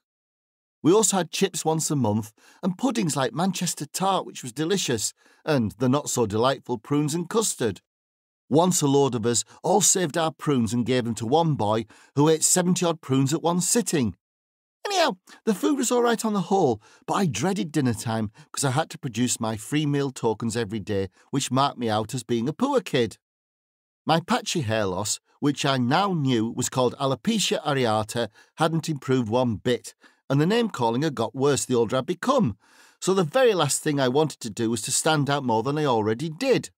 B: We also had chips once a month and puddings like Manchester tart, which was delicious, and the not-so-delightful prunes and custard. Once a load of us all saved our prunes and gave them to one boy who ate seventy-odd prunes at one sitting. Anyhow, the food was all right on the whole, but I dreaded dinner time because I had to produce my free meal tokens every day, which marked me out as being a poor kid. My patchy hair loss, which I now knew was called alopecia areata, hadn't improved one bit, and the name-calling had got worse the older I'd become, so the very last thing I wanted to do was to stand out more than I already did.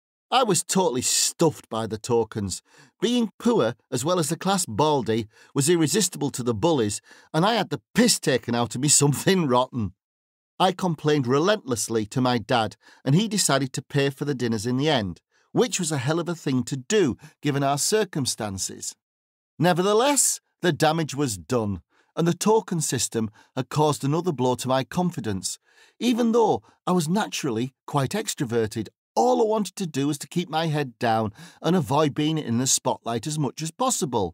B: I was totally stuffed by the tokens. Being poor, as well as the class baldy, was irresistible to the bullies, and I had the piss taken out of me something rotten. I complained relentlessly to my dad, and he decided to pay for the dinners in the end, which was a hell of a thing to do, given our circumstances. Nevertheless, the damage was done, and the token system had caused another blow to my confidence. Even though I was naturally quite extroverted, all I wanted to do was to keep my head down and avoid being in the spotlight as much as possible.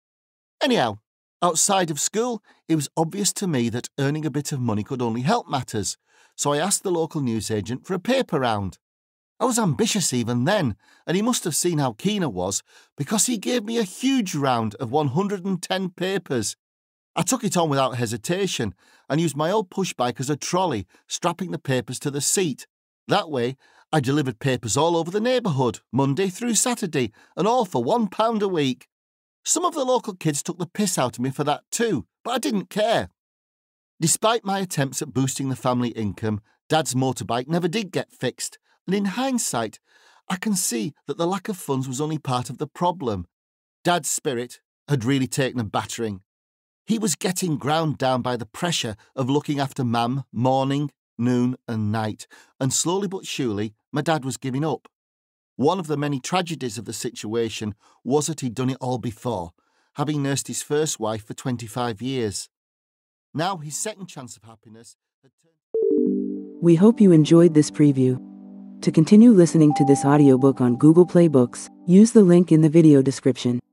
B: Anyhow, outside of school, it was obvious to me that earning a bit of money could only help matters, so I asked the local newsagent for a paper round. I was ambitious even then, and he must have seen how keen I was, because he gave me a huge round of one hundred and ten papers. I took it on without hesitation and used my old pushbike as a trolley, strapping the papers to the seat. That way, I delivered papers all over the neighbourhood, Monday through Saturday, and all for one pound a week. Some of the local kids took the piss out of me for that too, but I didn't care. Despite my attempts at boosting the family income, Dad's motorbike never did get fixed, and in hindsight, I can see that the lack of funds was only part of the problem. Dad's spirit had really taken a battering. He was getting ground down by the pressure of looking after Mam morning, noon and night, and slowly but surely my dad was giving up. One of the many tragedies of the situation was that he'd done it all before, having nursed his first wife for twenty-five years. Now his second chance of happiness had turned...
D: We hope you enjoyed this preview. To continue listening to this audiobook on Google Play Books, use the link in the video description.